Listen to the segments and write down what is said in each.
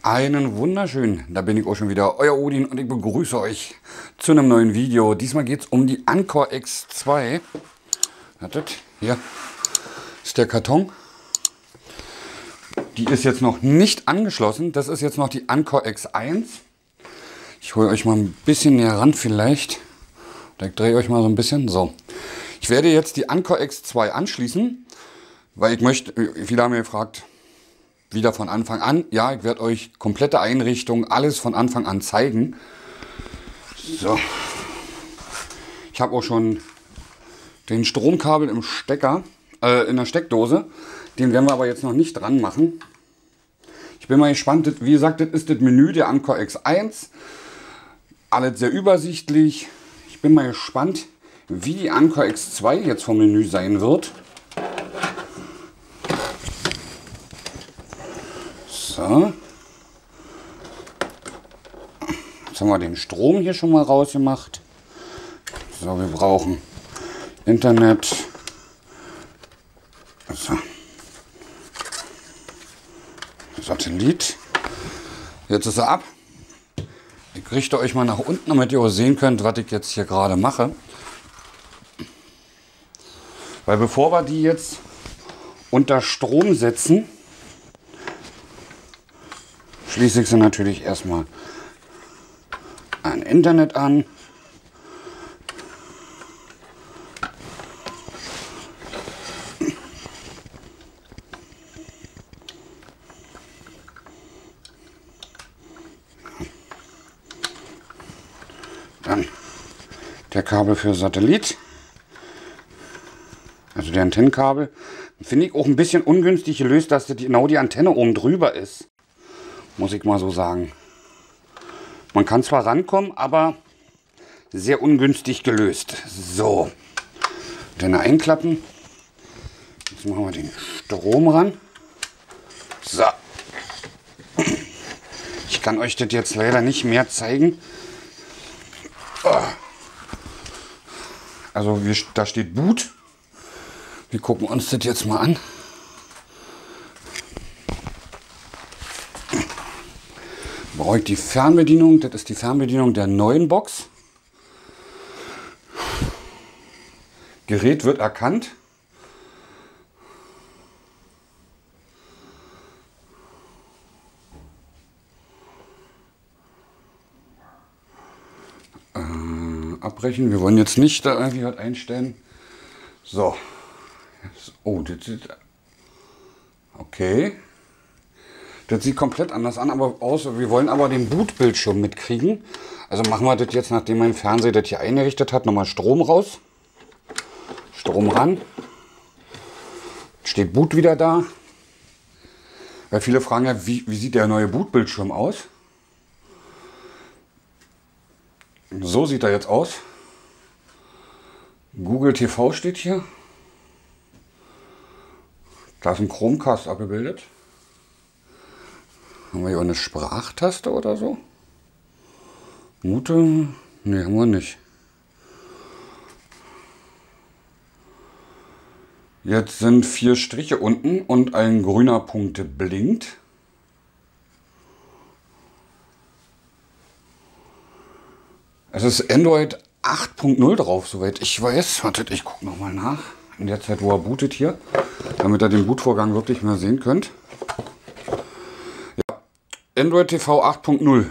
Einen wunderschönen, da bin ich auch schon wieder, euer Odin, und ich begrüße euch zu einem neuen Video. Diesmal geht es um die Anker X2. Wartet, hier ist der Karton. Die ist jetzt noch nicht angeschlossen. Das ist jetzt noch die Anker X1. Ich hole euch mal ein bisschen näher ran vielleicht. Ich drehe euch mal so ein bisschen. So, ich werde jetzt die Anker X2 anschließen, weil ich möchte, viele haben mir gefragt, wieder von Anfang an. Ja, ich werde euch komplette Einrichtung, alles von Anfang an zeigen. So. Ich habe auch schon den Stromkabel im Stecker, in der Steckdose. Den werden wir aber jetzt noch nicht dran machen. Ich bin mal gespannt. Wie gesagt, das ist das Menü der Anker X1. Alles sehr übersichtlich. Ich bin mal gespannt, wie die Anker X2 jetzt vom Menü sein wird. So. Jetzt haben wir den Strom hier schon mal rausgemacht. So, wir brauchen Internet. So. Satellit. Jetzt ist er ab. Ich richte euch mal nach unten, damit ihr auch sehen könnt, was ich jetzt hier gerade mache. Weil bevor wir die jetzt unter Strom setzen, schließe ich sie natürlich erstmal an Internet an. Dann der Kabel für Satellit, also der Antennenkabel. Finde ich auch ein bisschen ungünstig gelöst, dass genau die Antenne oben drüber ist. Muss ich mal so sagen. Man kann zwar rankommen, aber sehr ungünstig gelöst. So, dann einklappen. Jetzt machen wir den Strom ran. So. Ich kann euch das jetzt leider nicht mehr zeigen. Also da steht Boot. Wir gucken uns das jetzt mal an. Brauche ich die Fernbedienung. Das ist die Fernbedienung der neuen Box. Gerät wird erkannt. Abbrechen. Wir wollen jetzt nicht da irgendwie was einstellen. So. Oh, das sieht... Okay. Das sieht komplett anders an, aber wir wollen aber den Bootbildschirm mitkriegen. Also machen wir das jetzt, nachdem mein Fernseher das hier eingerichtet hat, nochmal Strom raus. Strom ran. Steht Boot wieder da. Weil viele fragen ja, wie sieht der neue Bootbildschirm aus? So sieht er jetzt aus. Google TV steht hier. Da ist ein Chromecast abgebildet. Haben wir hier eine Sprachtaste oder so? Mute? Ne, haben wir nicht. Jetzt sind 4 Striche unten und ein grüner Punkt blinkt. Es ist Android 8.0 drauf, soweit ich weiß. Wartet, ich gucke nochmal nach. In der Zeit, wo er bootet hier, damit ihr den Bootvorgang wirklich mal sehen könnt. Ja, Android TV 8.0.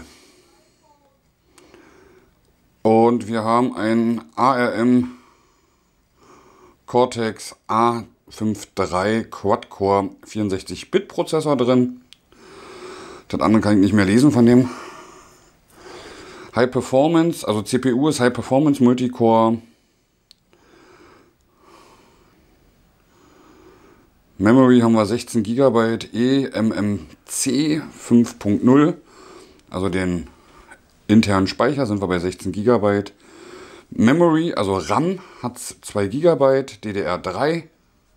Und wir haben einen ARM Cortex A53 Quad-Core 64-Bit Prozessor drin. Das andere kann ich nicht mehr lesen von dem. High Performance, also CPU ist High Performance Multicore. Memory haben wir 16 GB eMMC 5.0, also den internen Speicher sind wir bei 16 GB. Memory, also RAM, hat 2 GB, DDR3.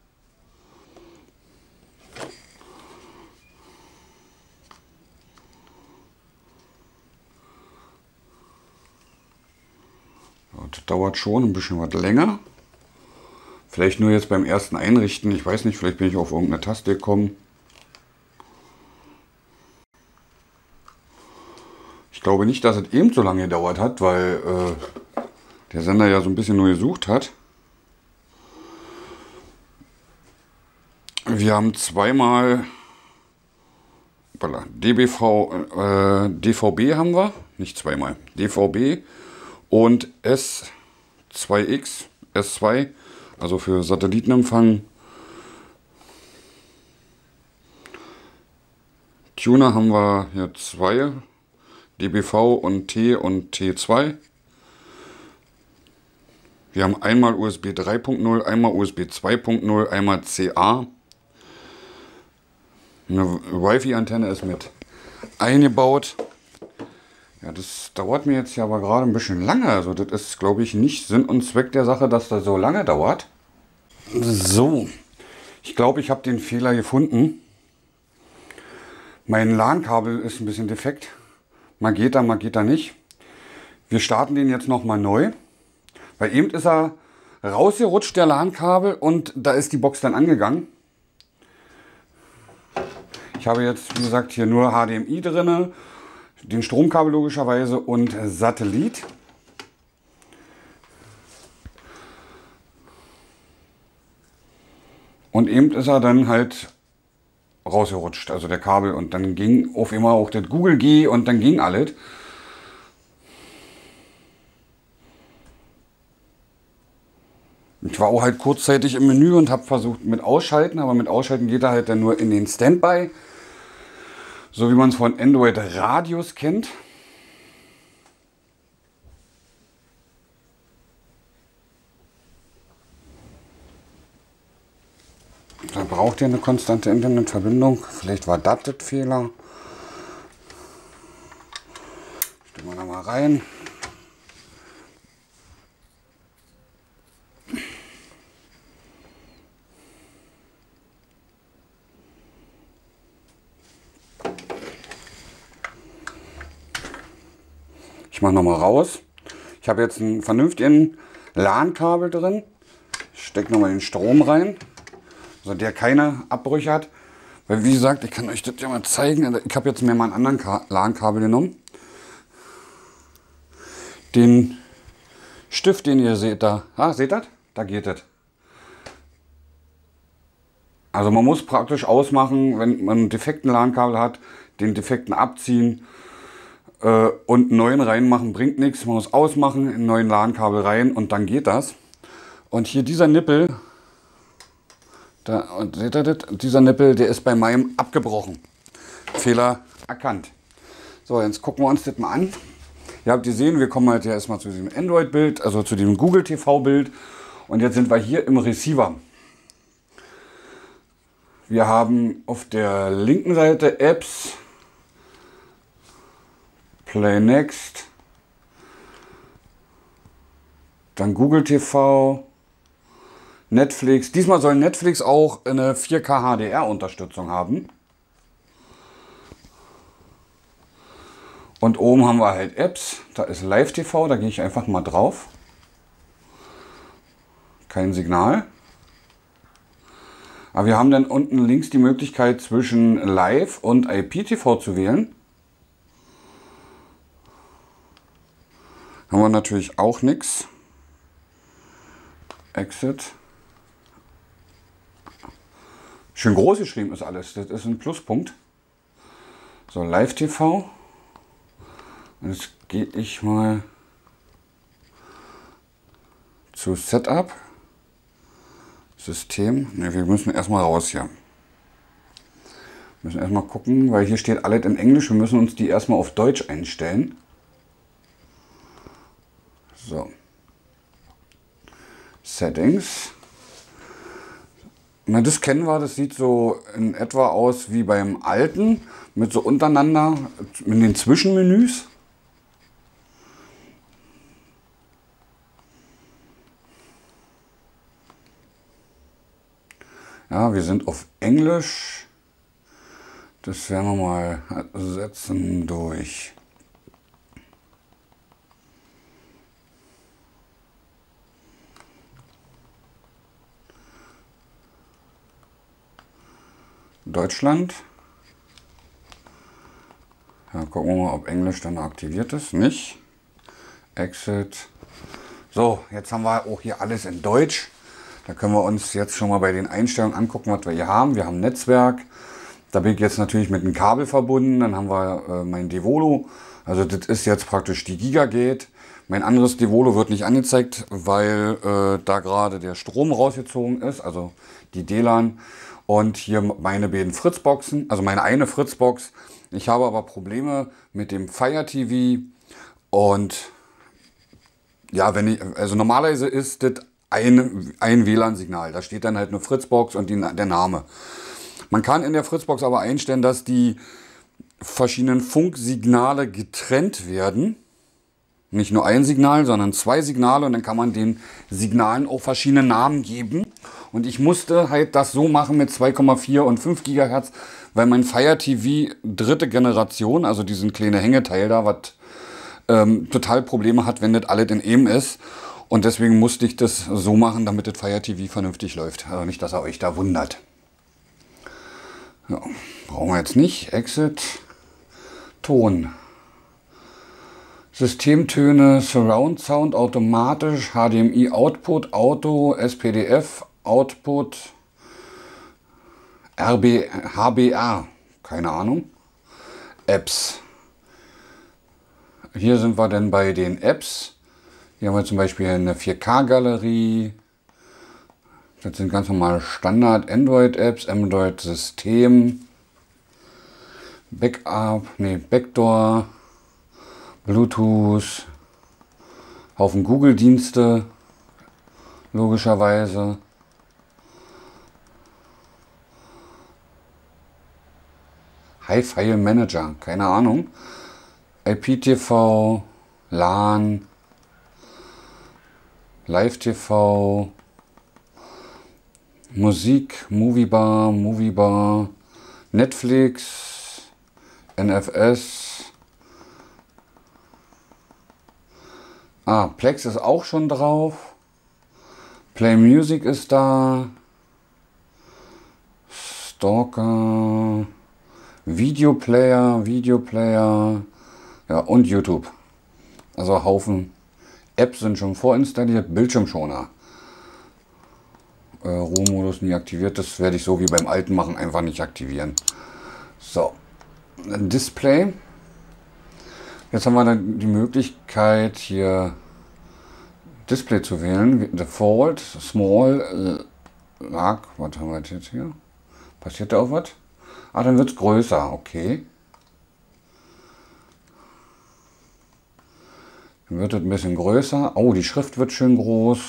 Das dauert schon ein bisschen was länger. Vielleicht nur jetzt beim ersten Einrichten. Ich weiß nicht, vielleicht bin ich auf irgendeine Taste gekommen. glaube nicht, dass es eben so lange gedauert hat, weil der Sender ja so ein bisschen nur gesucht hat. Wir haben zweimal DVB haben wir, nicht zweimal, DVB und S2X, S2, also für Satellitenempfang. Tuner haben wir hier zwei, DBV und T2. Wir haben einmal USB 3.0, einmal USB 2.0, einmal CA. Eine Wi-Fi-Antenne ist mit eingebaut. Ja, das dauert mir jetzt ja aber gerade ein bisschen lange. Also das ist, glaube ich, nicht Sinn und Zweck der Sache, dass das so lange dauert. So, ich glaube, ich habe den Fehler gefunden. Mein LAN-Kabel ist ein bisschen defekt. Mal geht er nicht. Wir starten den jetzt nochmal neu. Weil eben ist er rausgerutscht, der LAN-Kabel, und da ist die Box dann angegangen. Ich habe jetzt, wie gesagt, hier nur HDMI drin, den Stromkabel logischerweise und Satellit. Und eben ist er dann halt rausgerutscht, also der Kabel, und dann ging auf immer auch das Google G und dann ging alles. Ich war auch halt kurzzeitig im Menü und habe versucht mit Ausschalten, aber mit Ausschalten geht er halt dann nur in den Standby. So wie man es von Android Radius kennt. Da braucht ihr eine konstante Internetverbindung. Vielleicht war das der Fehler. Stellen wir da mal rein. Ich mache nochmal raus. Ich habe jetzt einen vernünftigen LAN-Kabel drin. Ich stecke nochmal den Strom rein, also der keine Abbrüche hat. Weil wie gesagt, ich kann euch das ja mal zeigen. Ich habe jetzt mir mal einen anderen LAN-Kabel genommen. Den Stift, den ihr seht da. Ah, seht ihr das? Da geht das. Also man muss praktisch ausmachen, wenn man einen defekten LAN-Kabel hat, den defekten abziehen. Und einen neuen reinmachen bringt nichts. Man muss ausmachen, einen neuen LAN-Kabel rein und dann geht das. Und hier dieser Nippel, da, und seht ihr das? Dieser Nippel, der ist bei meinem abgebrochen. Fehler erkannt. So, jetzt gucken wir uns das mal an. Ihr habt gesehen, wir kommen halt ja erstmal zu diesem Android-Bild, also zu dem Google TV-Bild. Und jetzt sind wir hier im Receiver. Wir haben auf der linken Seite Apps, Play Next, dann Google TV, Netflix. Diesmal soll Netflix auch eine 4K HDR-Unterstützung haben. Und oben haben wir halt Apps. Da ist Live TV, da gehe ich einfach mal drauf. Kein Signal. Aber wir haben dann unten links die Möglichkeit zwischen Live und IPTV zu wählen. Haben wir natürlich auch nichts. Exit. Schön groß geschrieben ist alles. Das ist ein Pluspunkt. So, Live TV. Und jetzt gehe ich mal zu Setup. System. Ne, wir müssen erstmal raus hier. Wir müssen erstmal gucken, weil hier steht alles in Englisch. Wir müssen uns die erstmal auf Deutsch einstellen. So. Settings. Na, das kennen wir, das sieht so in etwa aus wie beim alten, mit so untereinander, in den Zwischenmenüs. Ja, wir sind auf Englisch. Das werden wir mal setzen durch. Deutschland. Ja, gucken gucken wir mal, ob Englisch dann aktiviert ist. Nicht. Exit. So, jetzt haben wir auch hier alles in Deutsch. Da können wir uns jetzt schon mal bei den Einstellungen angucken, was wir hier haben. Wir haben Netzwerk. Da bin ich jetzt natürlich mit einem Kabel verbunden. Dann haben wir mein Devolo. Also das ist jetzt praktisch die Gigagate. Mein anderes Devolo wird nicht angezeigt, weil da gerade der Strom rausgezogen ist. Also die DLAN. Und hier meine beiden Fritzboxen. Also meine eine Fritzbox. Ich habe aber Probleme mit dem Fire TV. Und ja, also normalerweise ist das ein WLAN-Signal. Da steht dann halt nur Fritzbox und der Name. Man kann in der Fritzbox aber einstellen, dass die verschiedenen Funksignale getrennt werden. Nicht nur ein Signal, sondern zwei Signale. Und dann kann man den Signalen auch verschiedene Namen geben. Und ich musste halt das so machen mit 2,4 und 5 Gigahertz, weil mein Fire TV dritte Generation, also diesen kleinen Hängeteil da, was total Probleme hat, wenn das alles in einem ist. Und deswegen musste ich das so machen, damit das Fire TV vernünftig läuft. Also nicht, dass ihr euch da wundert. Ja, brauchen wir jetzt nicht. Exit. Ton. Systemtöne, Surround Sound, automatisch, HDMI Output, Auto, SPDF, Output, HBR, keine Ahnung. Apps. Hier sind wir dann bei den Apps. Hier haben wir zum Beispiel eine 4K-Galerie. Das sind ganz normale Standard-Android-Apps, Android-System, Backdoor, Bluetooth, Haufen Google-Dienste, logischerweise. Hi-File Manager, keine Ahnung. IPTV, LAN, Live-TV, Musik, Moviebar, Netflix, NFS. Plex ist auch schon drauf. Play Music ist da. Stalker. Videoplayer. Ja, und YouTube. Also Haufen Apps sind schon vorinstalliert. Bildschirmschoner. Ruhemodus nie aktiviert. Das werde ich so wie beim alten machen einfach nicht aktivieren. So. Display. Jetzt haben wir dann die Möglichkeit hier Display zu wählen. Default, Small, was haben wir jetzt hier? Passiert da auch was? Dann wird es größer, okay. Dann wird es ein bisschen größer. Oh, die Schrift wird schön groß.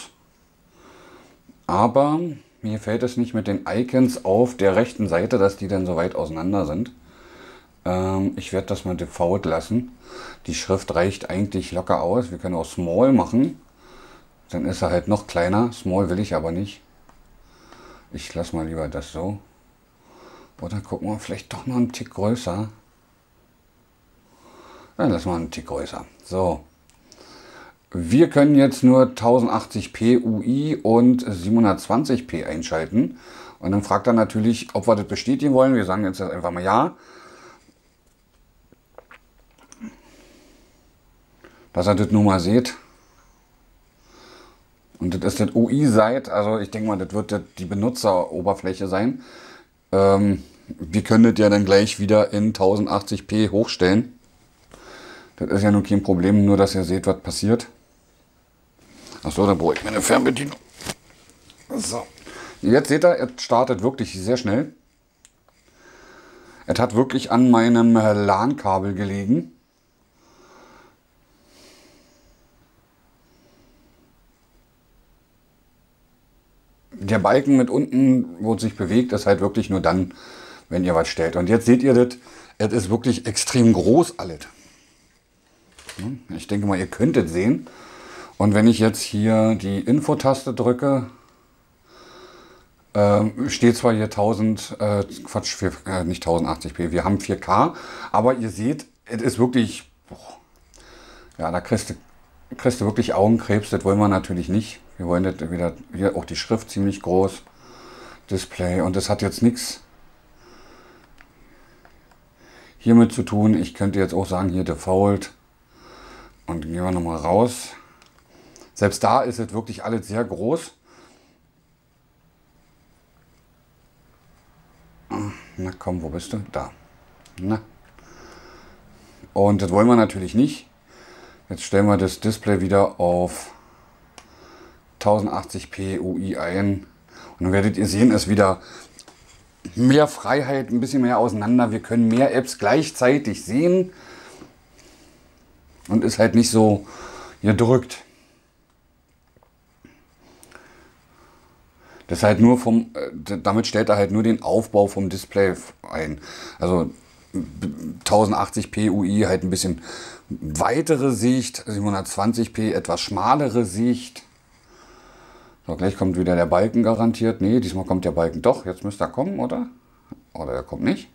Aber mir fällt es nicht mit den Icons auf der rechten Seite, dass die dann so weit auseinander sind. Ich werde das mal Default lassen. Die Schrift reicht eigentlich locker aus. Wir können auch Small machen. Dann ist er halt noch kleiner. Small will ich aber nicht. Ich lasse mal lieber das so. Oder gucken wir vielleicht doch noch einen Tick größer. Dann lassen wir einen Tick größer. So. Wir können jetzt nur 1080p UI und 720p einschalten. Und dann fragt er natürlich, ob wir das bestätigen wollen. Wir sagen jetzt einfach mal ja. Dass ihr das nun mal seht. Und das ist das UI-Site. Also ich denke mal, das wird die Benutzeroberfläche sein. Wir können das ja dann gleich wieder in 1080p hochstellen. Das ist ja nun kein Problem, nur dass ihr seht, was passiert. Achso, dann brauche ich meine Fernbedienung. So. Jetzt seht ihr, es startet wirklich sehr schnell. Es hat wirklich an meinem LAN-Kabel gelegen. Der Balken mit unten, wo es sich bewegt, ist halt wirklich nur dann, wenn ihr was stellt. Und jetzt seht ihr das, es ist wirklich extrem groß alles. Ich denke mal, ihr könnt es sehen. Und wenn ich jetzt hier die Info-Taste drücke, steht zwar hier nicht 1080p, wir haben 4K, aber ihr seht, es ist wirklich, ja, da kriegst du wirklich Augenkrebs, das wollen wir natürlich nicht. Wir wollen das wieder, hier auch die Schrift ziemlich groß, Display, und das hat jetzt nichts. hiermit zu tun. Ich könnte jetzt auch sagen, hier Default. Und gehen wir nochmal raus. Selbst da ist es wirklich alles sehr groß. Na komm, wo bist du? Da. Na. Und das wollen wir natürlich nicht. Jetzt stellen wir das Display wieder auf 1080p UI ein. Und dann werdet ihr sehen, es ist wieder mehr Freiheit, ein bisschen mehr auseinander. Wir können mehr Apps gleichzeitig sehen. Und ist halt nicht so gedrückt. Das ist halt nur damit stellt er halt nur den Aufbau vom Display ein. Also 1080p UI halt ein bisschen weitere Sicht, 720p etwas schmalere Sicht. So, gleich kommt wieder der Balken garantiert. Nee, diesmal kommt der Balken doch. Jetzt müsste er kommen, oder? Oder er kommt nicht.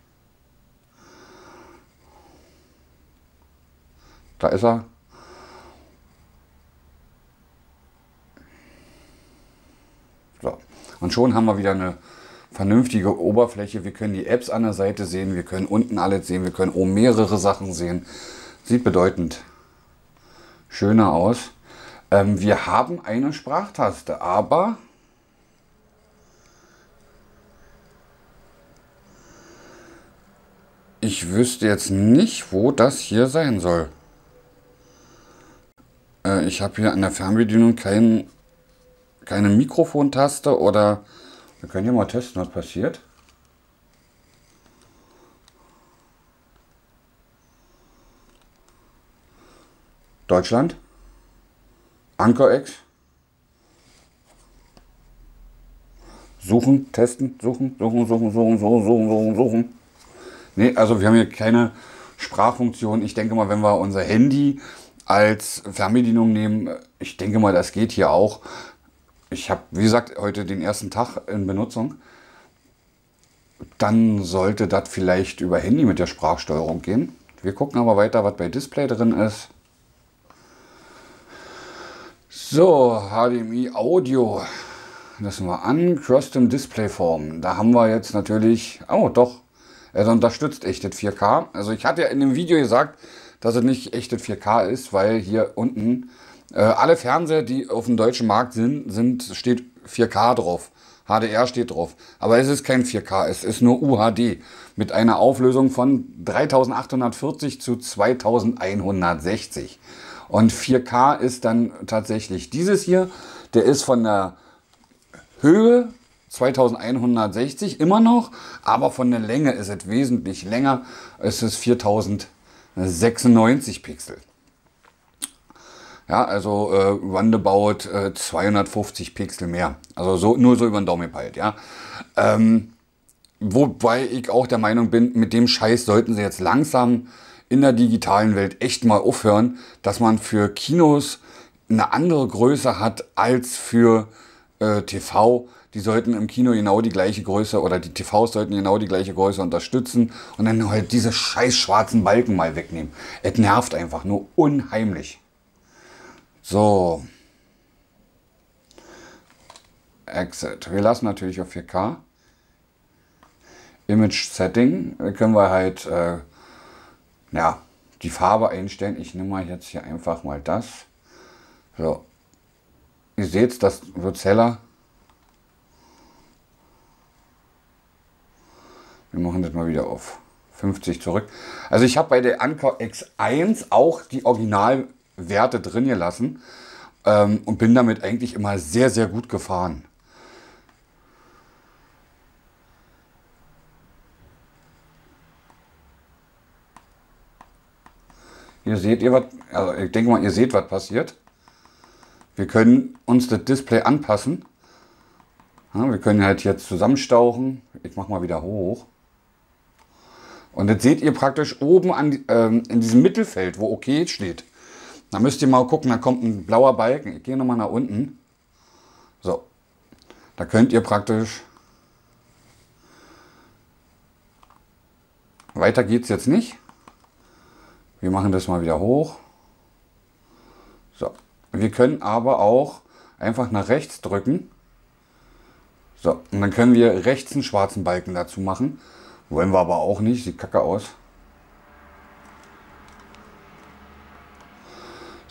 Da ist er. So. Und schon haben wir wieder eine vernünftige Oberfläche. Wir können die Apps an der Seite sehen. Wir können unten alles sehen. Wir können oben mehrere Sachen sehen. Sieht bedeutend schöner aus. Wir haben eine Sprachtaste, aber ich wüsste jetzt nicht, wo das hier sein soll. Ich habe hier an der Fernbedienung keine Mikrofontaste oder... Wir können hier mal testen, was passiert. Deutschland. AnkerX. Suchen, testen, suchen. Ne, also wir haben hier keine Sprachfunktion. Ich denke mal, wenn wir unser Handy als Fernbedienung nehmen, ich denke mal, das geht hier auch. Ich habe, wie gesagt, heute den ersten Tag in Benutzung. Dann sollte das vielleicht über Handy mit der Sprachsteuerung gehen. Wir gucken aber weiter, was bei Display drin ist. So, HDMI Audio. Lassen wir an. Custom Display Form. Da haben wir jetzt natürlich... Oh, doch. Er unterstützt echtes 4K. Also ich hatte ja in dem Video gesagt, dass es nicht echtes 4K ist, weil hier unten alle Fernseher, die auf dem deutschen Markt steht 4K drauf. HDR steht drauf. Aber es ist kein 4K, es ist nur UHD. Mit einer Auflösung von 3840 zu 2160. Und 4K ist dann tatsächlich dieses hier. Der ist von der Höhe 2160 immer noch, aber von der Länge ist es wesentlich länger. Es ist 4096 Pixel. Ja, also roundabout 250 Pixel mehr. Also nur so über den Daumen gepeilt, ja. Wobei ich auch der Meinung bin, mit dem Scheiß sollten sie jetzt langsam in der digitalen Welt echt mal aufhören, dass man für Kinos eine andere Größe hat als für TV. Die sollten im Kino genau die gleiche Größe oder die TVs sollten genau die gleiche Größe unterstützen und dann halt diese scheiß schwarzen Balken mal wegnehmen. Es nervt einfach nur unheimlich. So. Exit. Wir lassen natürlich auf 4K. Image Setting. Da können wir halt ja, die Farbe einstellen. Ich nehme mal jetzt hier einfach mal das. So. Ihr seht, das wird heller. Wir machen das mal wieder auf 50 zurück. Also ich habe bei der Anker X1 auch die Originalwerte drin gelassen und bin damit eigentlich immer sehr, sehr gut gefahren. Hier seht ihr was, also ich denke mal, ihr seht, was passiert. Wir können uns das Display anpassen. Ja, wir können halt jetzt zusammenstauchen. Ich mache mal wieder hoch. Und jetzt seht ihr praktisch oben in diesem Mittelfeld, wo OK steht. Da müsst ihr mal gucken, da kommt ein blauer Balken. Ich gehe nochmal nach unten. So. Da könnt ihr praktisch... Weiter geht es jetzt nicht. Wir machen das mal wieder hoch. So. Wir können aber auch einfach nach rechts drücken. So. Und dann können wir rechts einen schwarzen Balken dazu machen. Wollen wir aber auch nicht. Sieht kacke aus.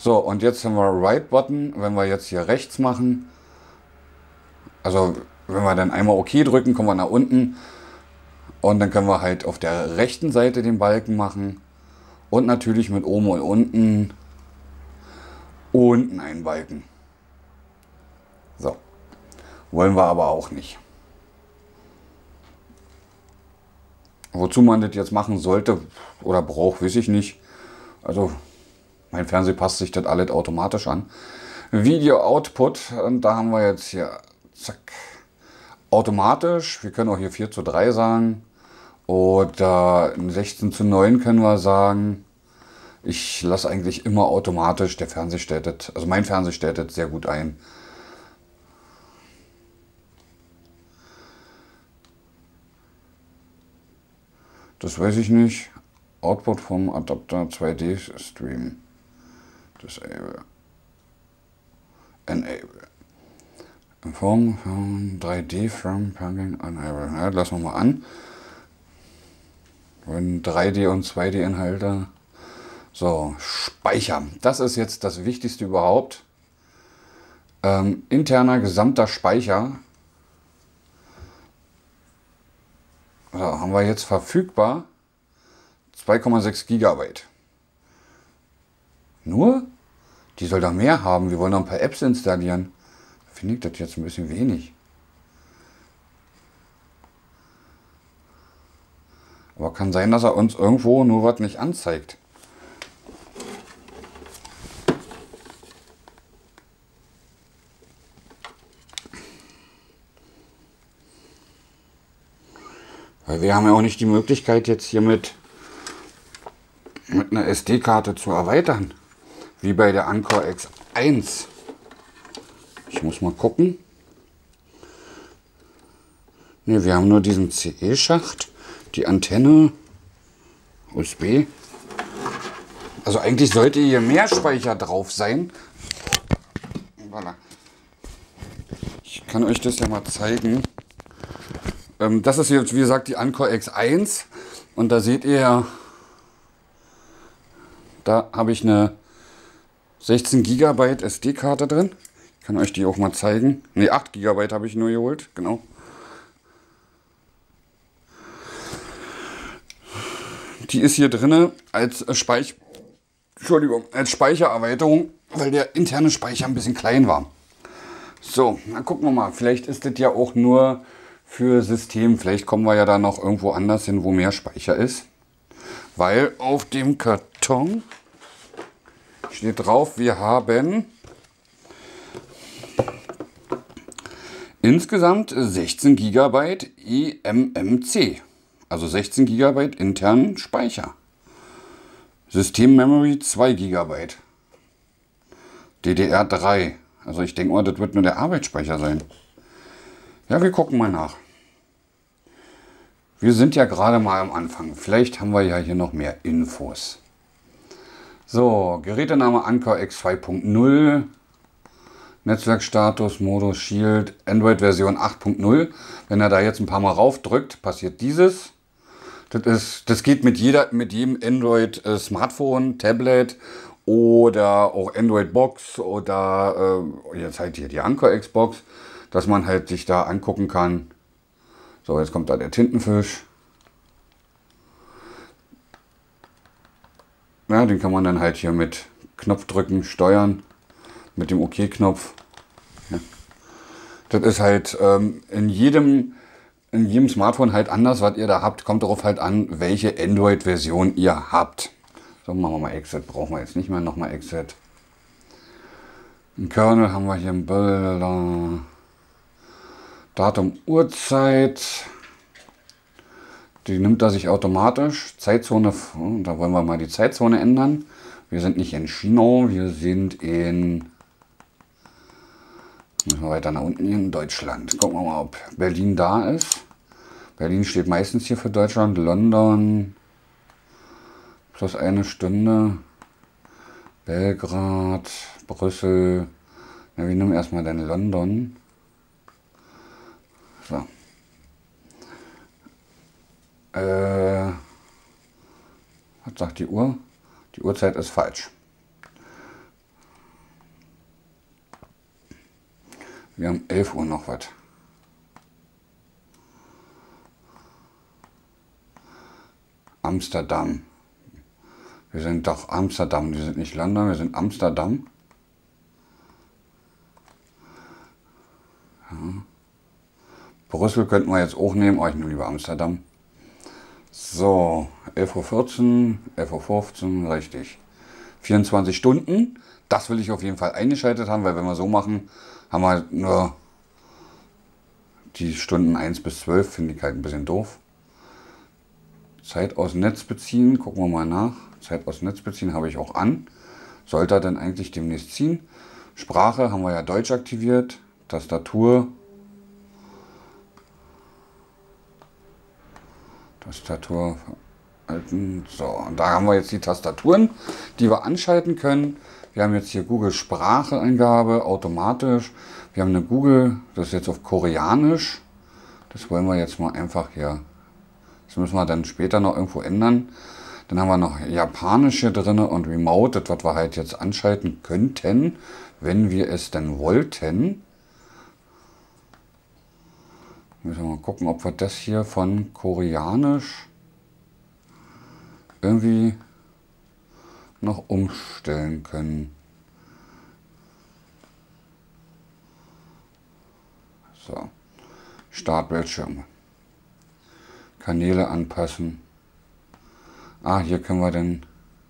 So, und jetzt haben wir Right Button. Wenn wir jetzt hier rechts machen, also wenn wir dann einmal OK drücken, kommen wir nach unten. Und dann können wir halt auf der rechten Seite den Balken machen. Und natürlich mit oben und unten einen Balken. So, wollen wir aber auch nicht. Wozu man das jetzt machen sollte oder braucht, weiß ich nicht. Also mein Fernseher passt sich das alles automatisch an. Video Output, und da haben wir jetzt hier, zack, automatisch. Wir können auch hier 4:3 sagen. Oder 16:9 können wir sagen. Ich lasse eigentlich immer automatisch, der Fernseher stellt das, also mein Fernseher stellt das sehr gut ein. Das weiß ich nicht. Output vom Adapter 2D Stream. Disable. Enable. Form von 3D from Plugin Enable. Ja, lassen wir mal an. Und 3D und 2D Inhalte. So, Speicher. Das ist jetzt das Wichtigste überhaupt. Interner gesamter Speicher. So, haben wir jetzt verfügbar 2,6 Gigabyte. Nur? Die soll doch mehr haben. Wir wollen noch ein paar Apps installieren. Finde ich das jetzt ein bisschen wenig. Aber kann sein, dass er uns irgendwo nur was nicht anzeigt. Weil wir haben ja auch nicht die Möglichkeit, jetzt hier mit einer SD-Karte zu erweitern. Wie bei der Anker X1. Ich muss mal gucken. Ne, wir haben nur diesen CE-Schacht, die Antenne, USB. Also eigentlich sollte hier mehr Speicher drauf sein. Voilà. Ich kann euch das ja mal zeigen. Das ist jetzt, wie gesagt, die Anker X1. Und da seht ihr, da habe ich eine 16 GB SD-Karte drin. Ich kann euch die auch mal zeigen. Ne, 8 GB habe ich nur geholt, genau. Die ist hier drin als als Speichererweiterung, weil der interne Speicher ein bisschen klein war. So, dann gucken wir mal. Vielleicht ist das ja auch nur für System. Vielleicht kommen wir ja da noch irgendwo anders hin, wo mehr Speicher ist. Weil auf dem Karton steht drauf, wir haben insgesamt 16 GB eMMC. Also 16 GB internen Speicher. System Memory 2 GB. DDR3. Also ich denke mal, das wird nur der Arbeitsspeicher sein. Ja, wir gucken mal nach. Wir sind ja gerade mal am Anfang. Vielleicht haben wir ja hier noch mehr Infos. So, Gerätename Anker X2.0. Netzwerkstatus, Modus, Shield, Android-Version 8.0. Wenn er da jetzt ein paar Mal raufdrückt, passiert dieses. Das geht mit jedem Android-Smartphone, Tablet oder auch Android-Box oder jetzt halt hier die Anker Xbox, dass man halt sich da angucken kann. So, jetzt kommt da der Tintenfisch. Ja, den kann man dann halt hier mit Knopfdrücken steuern, mit dem OK-Knopf. Ja. Das ist halt in jedem Smartphone halt anders, was ihr da habt. Kommt darauf halt an, welche Android-Version ihr habt. So, machen wir mal Exit. Brauchen wir jetzt nicht mehr. Nochmal Exit. Im Kernel haben wir hier ein Bilder. Datum, Uhrzeit. Die nimmt er sich automatisch. Zeitzone, da wollen wir mal die Zeitzone ändern. Wir sind nicht in China, wir sind in, müssen wir weiter nach unten hier, in Deutschland. Gucken wir mal, ob Berlin da ist. Berlin steht meistens hier für Deutschland. London plus 1 Stunde. Belgrad, Brüssel. Na, wir nehmen erstmal dann London. So. Was sagt die Uhr? Die Uhrzeit ist falsch. Wir haben 11 Uhr noch was. Amsterdam. Wir sind doch Amsterdam. Wir sind nicht London, wir sind Amsterdam. Ja. Brüssel könnten wir jetzt auch nehmen, aber ich nehme lieber Amsterdam. So, 11:14 Uhr, 11:15 Uhr, richtig. 24 Stunden. Das will ich auf jeden Fall eingeschaltet haben, weil wenn wir so machen, haben wir nur die Stunden 1 bis 12, finde ich halt ein bisschen doof. Zeit aus Netz beziehen, gucken wir mal nach. Zeit aus Netz beziehen habe ich auch an. Sollte er denn eigentlich demnächst ziehen. Sprache haben wir ja Deutsch aktiviert. Tastatur. Tastatur verhalten. So, und da haben wir jetzt die Tastaturen, die wir anschalten können. Wir haben jetzt hier Google Sprache-Eingabe, automatisch. Wir haben eine Google, das ist jetzt auf Koreanisch. Das wollen wir jetzt mal einfach hier. Das müssen wir dann später noch irgendwo ändern. Dann haben wir noch Japanische drin und Remote, das was wir halt jetzt anschalten könnten, wenn wir es denn wollten. Müssen wir mal gucken, ob wir das hier von Koreanisch irgendwie noch umstellen können. So, Startbildschirm. Kanäle anpassen. Ah, hier können wir dann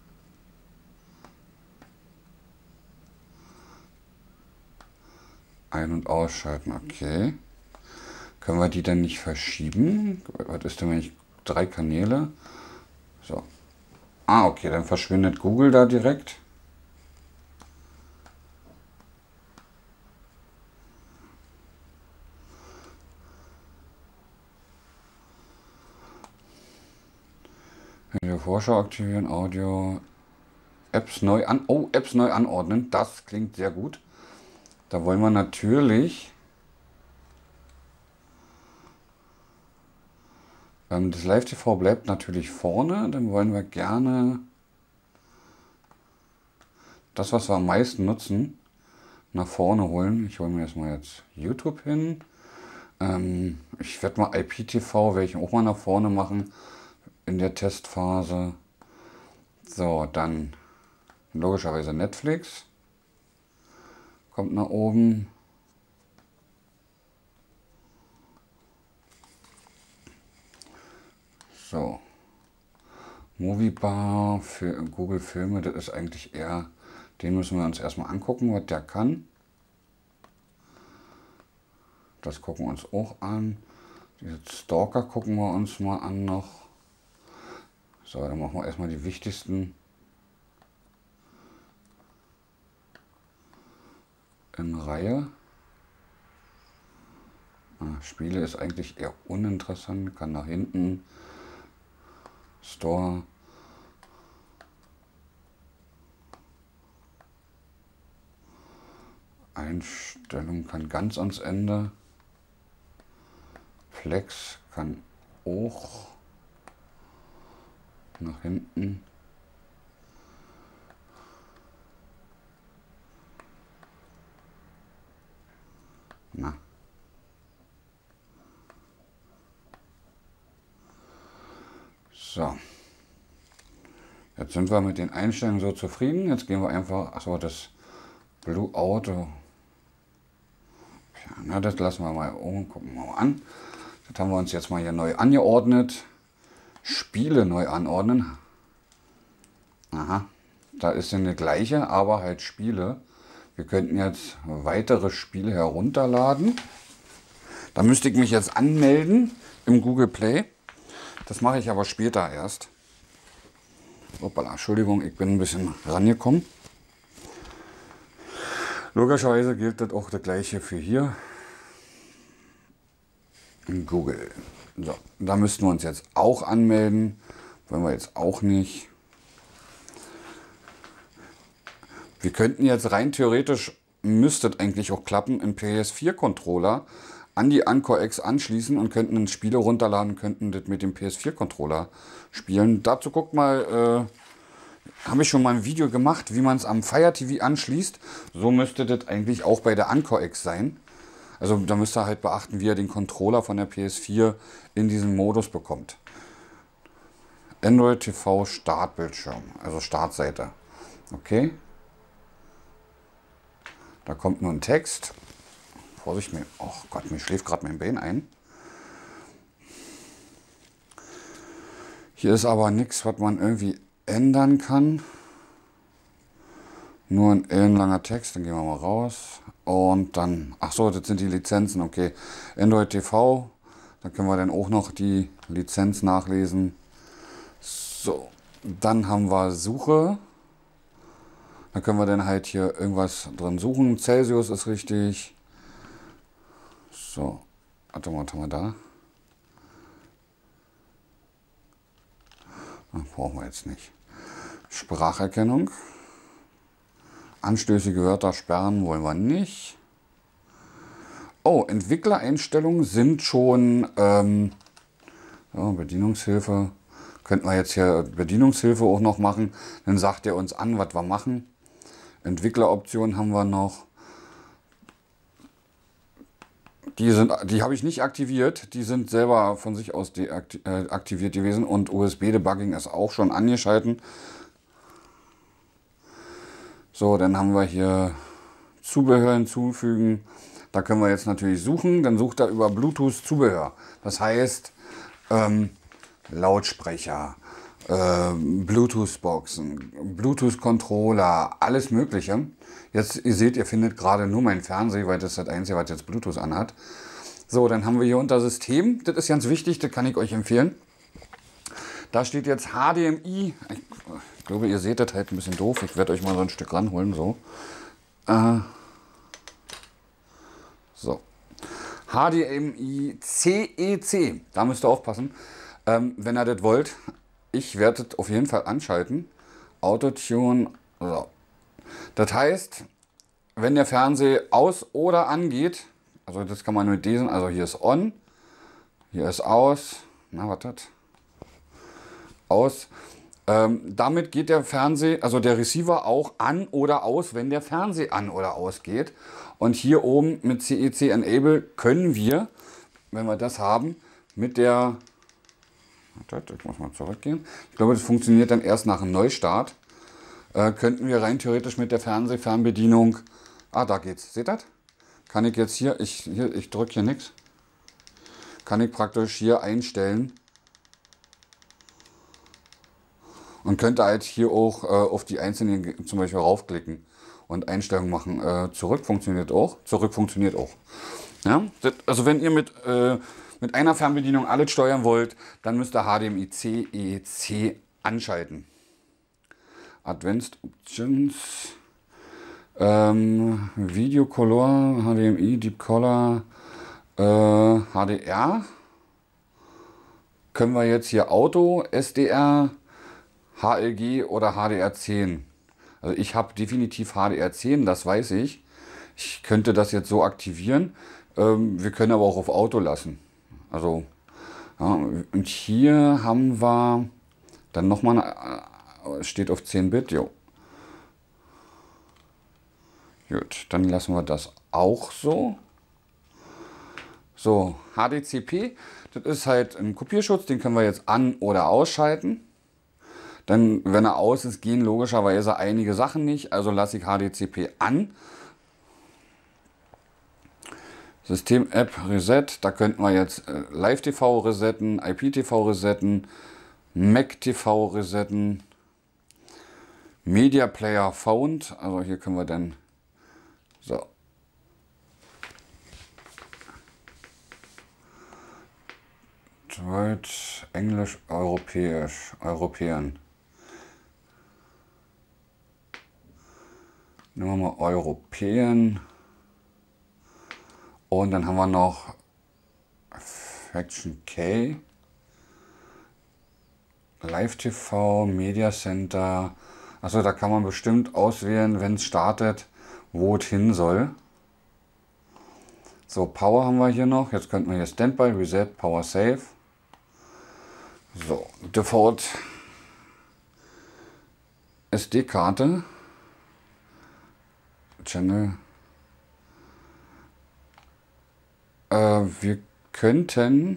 ein- und ausschalten. Okay. Können wir die dann nicht verschieben? Was ist denn, wenn ich 3 Kanäle? So. Ah, okay, dann verschwindet Google da direkt. Video Vorschau aktivieren, Audio, Apps neu an. Oh, Apps neu anordnen. Das klingt sehr gut. Da wollen wir natürlich das Live-TV bleibt natürlich vorne. Dann wollen wir gerne das, was wir am meisten nutzen, nach vorne holen. Ich hole mir erstmal jetzt YouTube hin. Ich werde mal IPTV, werde ich auch mal nach vorne machen in der Testphase. So, dann logischerweise Netflix kommt nach oben. So, Moviebar für Google Filme, das ist eigentlich eher, den müssen wir uns erstmal angucken, was der kann. Das gucken wir uns auch an. Diese Stalker gucken wir uns mal an noch. So, dann machen wir erstmal die wichtigsten in Reihe. Spiele ist eigentlich eher uninteressant, kann nach hinten. Store. Einstellung kann ganz ans Ende. Flex kann auch nach hinten. Na. So. Jetzt sind wir mit den Einstellungen so zufrieden. Jetzt gehen wir einfach, achso, das Blue Auto. Ja, na, das lassen wir mal oben, gucken wir mal an. Das haben wir uns jetzt mal hier neu angeordnet. Spiele neu anordnen. Aha, da ist ja eine gleiche, aber halt Spiele. Wir könnten jetzt weitere Spiele herunterladen. Da müsste ich mich jetzt anmelden im Google Play. Das mache ich aber später erst. Hoppala, Entschuldigung, ich bin ein bisschen rangekommen. Logischerweise gilt das auch das gleiche für hier. In Google. So, da müssten wir uns jetzt auch anmelden. Wollen wir jetzt auch nicht. Wir könnten jetzt rein theoretisch, müsste das eigentlich auch klappen, einen PS4-Controller an die Ancore X anschließen und könnten ein Spiele runterladen, könnten das mit dem PS4-Controller spielen. Dazu guckt mal, habe ich schon mal ein Video gemacht, wie man es am Fire TV anschließt. So müsste das eigentlich auch bei der Ancore X sein. Also da müsst ihr halt beachten, wie ihr den Controller von der PS4 in diesen Modus bekommt. Android TV Startbildschirm, also Startseite. Okay. Da kommt nur ein Text. Vorsicht, oh Gott, mir schläft gerade mein Bein ein. Hier ist aber nichts, was man irgendwie ändern kann. Nur ein ellenlanger Text, dann gehen wir mal raus. Und dann, ach so, das sind die Lizenzen, okay. Android TV, da können wir dann auch noch die Lizenz nachlesen. So, dann haben wir Suche. Da können wir dann halt hier irgendwas drin suchen. Celsius ist richtig. So, warte mal, was haben wir da? Brauchen wir jetzt nicht. Spracherkennung. Anstößige Wörter sperren wollen wir nicht. Oh, Entwicklereinstellungen sind schon ja, Bedienungshilfe. Könnten wir jetzt hier Bedienungshilfe auch noch machen. Dann sagt er uns an, was wir machen. Entwickleroptionen haben wir noch. Die habe ich nicht aktiviert. Die sind selber von sich aus aktiviert gewesen. Und USB-Debugging ist auch schon angeschalten. So, dann haben wir hier Zubehör hinzufügen. Da können wir jetzt natürlich suchen. Dann sucht er über Bluetooth-Zubehör. Das heißt, Lautsprecher, Bluetooth-Boxen, Bluetooth-Controller, alles Mögliche. Jetzt, ihr seht, ihr findet gerade nur mein Fernseher, weil das ist das Einzige, was jetzt Bluetooth anhat. So, dann haben wir hier unter System. Das ist ganz wichtig, das kann ich euch empfehlen. Da steht jetzt HDMI. Ich glaube, ihr seht das halt ein bisschen doof. Ich werde euch mal so ein Stück ranholen. So. So. HDMI CEC. Da müsst ihr aufpassen. Wenn ihr das wollt. Ich werde das auf jeden Fall anschalten. Autotune. So. Das heißt, wenn der Fernseher aus- oder angeht, also das kann man mit diesen, also hier ist on, hier ist aus. Na, wartet. Aus. Damit geht der Fernseher, also der Receiver auch an oder aus, wenn der Fernseher an oder aus geht. Und hier oben mit CEC Enable können wir, wenn wir das haben, mit der, ich muss mal zurückgehen, ich glaube, das funktioniert dann erst nach einem Neustart, könnten wir rein theoretisch mit der Fernsehfernbedienung, da geht's, seht ihr das? Kann ich jetzt hier, ich drücke hier nichts, kann ich praktisch hier einstellen. Und könnte halt hier auch auf die einzelnen zum Beispiel raufklicken und Einstellungen machen. Zurück funktioniert auch. Ja? Also wenn ihr mit einer Fernbedienung alles steuern wollt, dann müsst ihr HDMI CEC anschalten. Advanced Options. Video Color, HDMI, Deep Color, HDR. Können wir jetzt hier Auto, SDR, HLG oder HDR10. Also ich habe definitiv HDR10, das weiß ich. Ich könnte das jetzt so aktivieren. Wir können aber auch auf Auto lassen. Also, ja, und hier haben wir dann nochmal, steht auf 10 Bit, jo. Gut, dann lassen wir das auch so. So, HDCP, das ist halt ein Kopierschutz, den können wir jetzt an- oder ausschalten. Dann, wenn er aus ist, gehen logischerweise einige Sachen nicht. Also lasse ich HDCP an. System-App Reset. Da könnten wir jetzt Live-TV resetten, IPTV resetten, Mac-TV resetten, Media Player Found. Also hier können wir dann so. Deutsch, Englisch, Europäisch, Europäern. Nehmen wir mal Europäen. Und dann haben wir noch Faction K. Live TV, Media Center. Also da kann man bestimmt auswählen, wenn es startet, wo es hin soll. So, Power haben wir hier noch. Jetzt könnten wir hier Standby, Reset, Power Save. So, Default SD-Karte. Channel. Wir könnten...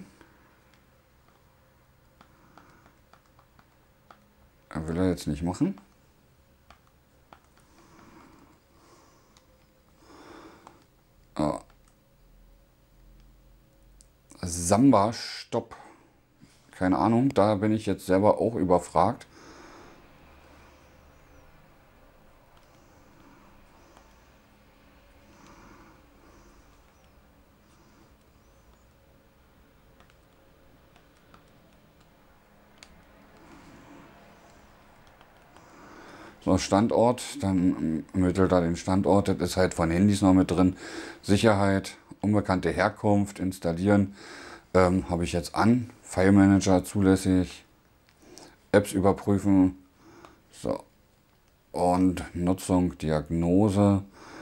Will er jetzt nicht machen. Oh. Samba, Stopp. Keine Ahnung, da bin ich jetzt selber auch überfragt. So, Standort, dann ermittelt er den Standort. Das ist halt von Handys noch mit drin. Sicherheit, unbekannte Herkunft, installieren. Habe ich jetzt an. File Manager zulässig. Apps überprüfen. So. Und Nutzung, Diagnose.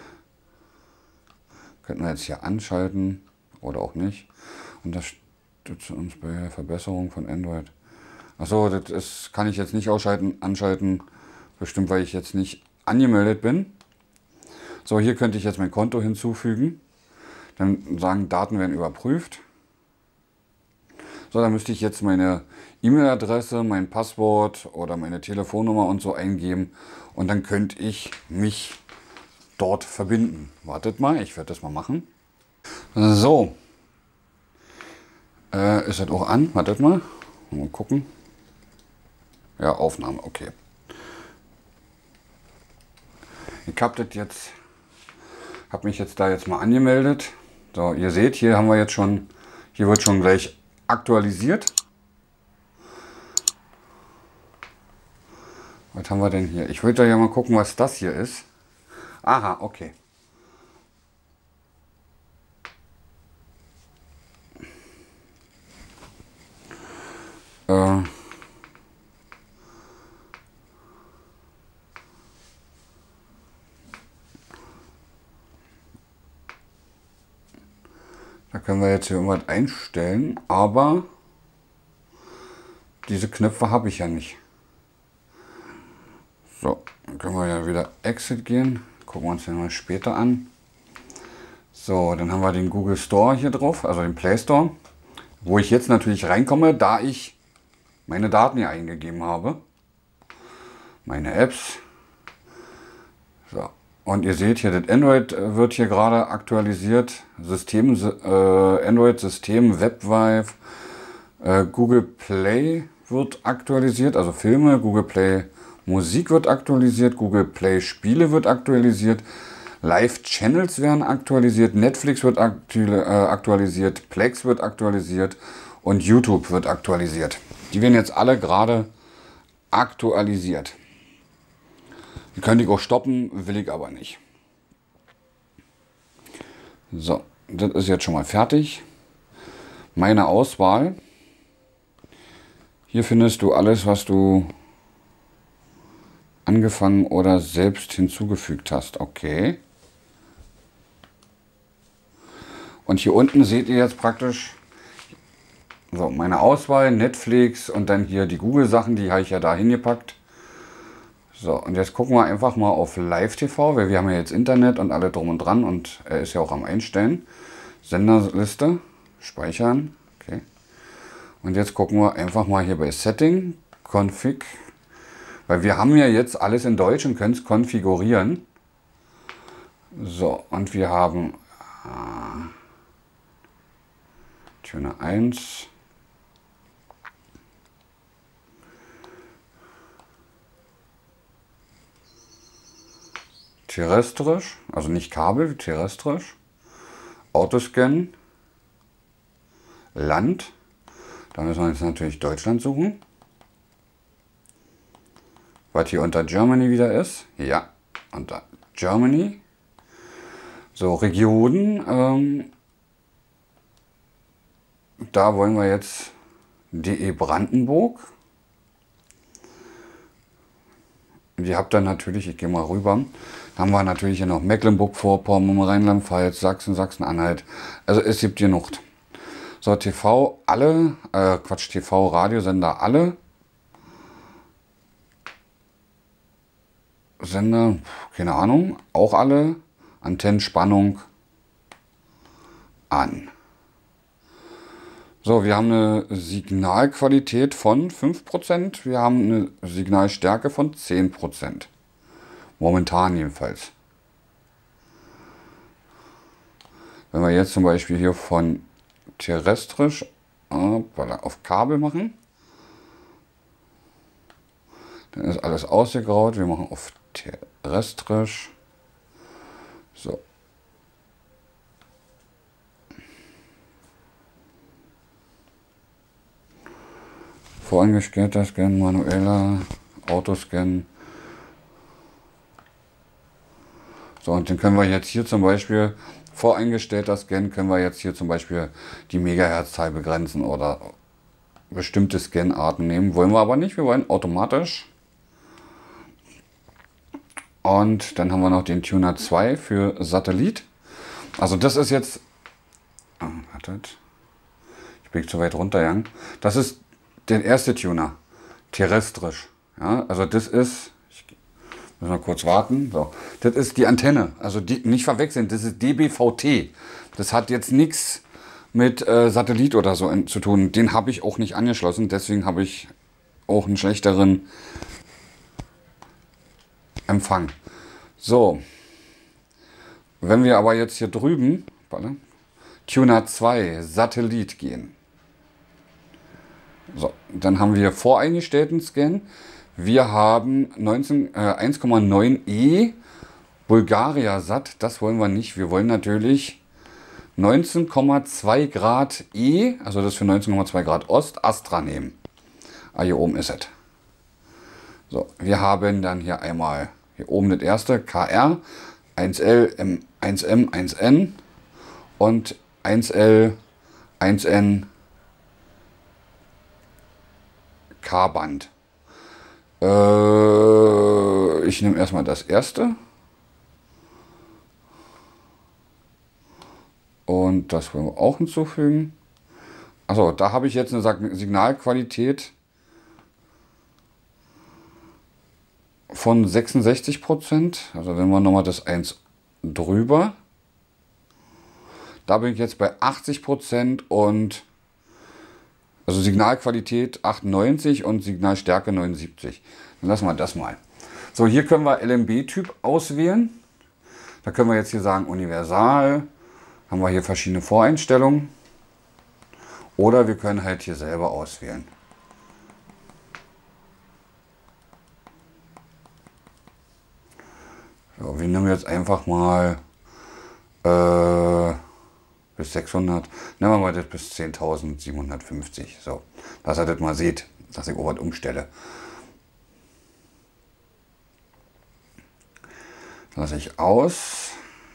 Könnten wir jetzt hier anschalten oder auch nicht. Unterstütze uns bei der Verbesserung von Android. Achso, das kann ich jetzt nicht ausschalten, anschalten. Bestimmt, weil ich jetzt nicht angemeldet bin. So, hier könnte ich jetzt mein Konto hinzufügen. Dann sagen, Daten werden überprüft. So, dann müsste ich jetzt meine E-Mail-Adresse, mein Passwort oder meine Telefonnummer und so eingeben. Und dann könnte ich mich dort verbinden. Wartet mal, ich werde das mal machen. So. Ist das auch an? Wartet mal. Mal gucken. Ja, Aufnahme, okay. Ich habe mich jetzt da jetzt mal angemeldet. So, ihr seht, hier haben wir jetzt schon, hier wird schon gleich aktualisiert. Was haben wir denn hier? Ich wollte ja mal gucken, was das hier ist. Aha, okay. Da können wir jetzt hier irgendwas einstellen, aber diese Knöpfe habe ich ja nicht. So, dann können wir ja wieder Exit gehen. Gucken wir uns den mal später an. So, dann haben wir den Google Store hier drauf, also den Play Store, wo ich jetzt natürlich reinkomme, da ich meine Daten hier eingegeben habe. Meine Apps. So. Und ihr seht hier, das Android wird hier gerade aktualisiert. Android System, WebVive, Google Play wird aktualisiert, also Filme, Google Play Musik wird aktualisiert, Google Play Spiele wird aktualisiert, Live Channels werden aktualisiert, Netflix wird aktualisiert, Plex wird aktualisiert und YouTube wird aktualisiert. Die werden jetzt alle gerade aktualisiert. Die könnte ich auch stoppen, will ich aber nicht. So, das ist jetzt schon mal fertig. Meine Auswahl. Hier findest du alles, was du angefangen oder selbst hinzugefügt hast. Okay. Und hier unten seht ihr jetzt praktisch so meine Auswahl, Netflix und dann hier die Google-Sachen, die habe ich ja da hingepackt. So, und jetzt gucken wir einfach mal auf Live-TV, weil wir haben ja jetzt Internet und alle drum und dran und er ist ja auch am Einstellen. Senderliste, speichern, okay. Und jetzt gucken wir einfach mal hier bei Setting, Config, weil wir haben ja jetzt alles in Deutsch und können es konfigurieren. So, und wir haben Tuner 1. Terrestrisch, also nicht Kabel, terrestrisch. Autoscan. Land. Da müssen wir jetzt natürlich Deutschland suchen. Was hier unter Germany wieder ist. Ja, unter Germany. So, Regionen. Da wollen wir jetzt DE Brandenburg. Und ihr habt dann natürlich, ich gehe mal rüber, haben wir natürlich hier noch Mecklenburg-Vorpommern, Rheinland-Pfalz, Sachsen, Sachsen-Anhalt. Also es gibt genug. So, TV alle, TV, Radiosender alle. Sender, keine Ahnung, auch alle. Antennenspannung an. So, wir haben eine Signalqualität von 5%. Wir haben eine Signalstärke von 10%. Momentan jedenfalls. Wenn wir jetzt zum Beispiel hier von terrestrisch auf Kabel machen, dann ist alles ausgegraut. Wir machen auf terrestrisch. So. Voreingestellter Scan, manueller, Autoscan. So, und den können wir jetzt hier zum Beispiel, voreingestellter Scan, können wir jetzt hier zum Beispiel die Megahertzzahl begrenzen oder bestimmte Scanarten nehmen. Wollen wir aber nicht, wir wollen automatisch. Und dann haben wir noch den Tuner 2 für Satellit. Also das ist jetzt, wartet, ich bin zu weit runtergegangen. Das ist der erste Tuner, terrestrisch. Ja, also das ist, ich muss mal kurz warten. So, das ist die Antenne, also die, nicht verwechseln, das ist DBVT. Das hat jetzt nichts mit Satellit oder so zu tun. Den habe ich auch nicht angeschlossen, deswegen habe ich auch einen schlechteren Empfang. So, wenn wir aber jetzt hier drüben, Tuner 2, Satellit gehen. So, dann haben wir voreingestellten Scan. Wir haben 1,9e Bulgaria Sat. Das wollen wir nicht. Wir wollen natürlich 19,2 Grad E, also das für 19,2 Grad Ost, Astra nehmen. Ah, hier oben ist es. So, wir haben dann hier einmal, hier oben das erste, KR, 1L, 1M, 1N und 1L, 1N, K-Band. Ich nehme erstmal das erste. Und das wollen wir auch hinzufügen. Also da habe ich jetzt eine Signalqualität von 66%. Also wenn wir nochmal das 1 drüber. Da bin ich jetzt bei 80% und also Signalqualität 98 und Signalstärke 79. Dann lassen wir das mal. So, hier können wir LMB-Typ auswählen. Da können wir jetzt hier sagen Universal. Haben wir hier verschiedene Voreinstellungen. Oder wir können halt hier selber auswählen. So, wir nehmen jetzt einfach mal bis 600, nehmen wir mal das bis 10.750. So, dass ihr das mal seht, dass ich auch was umstelle. Das lasse ich aus.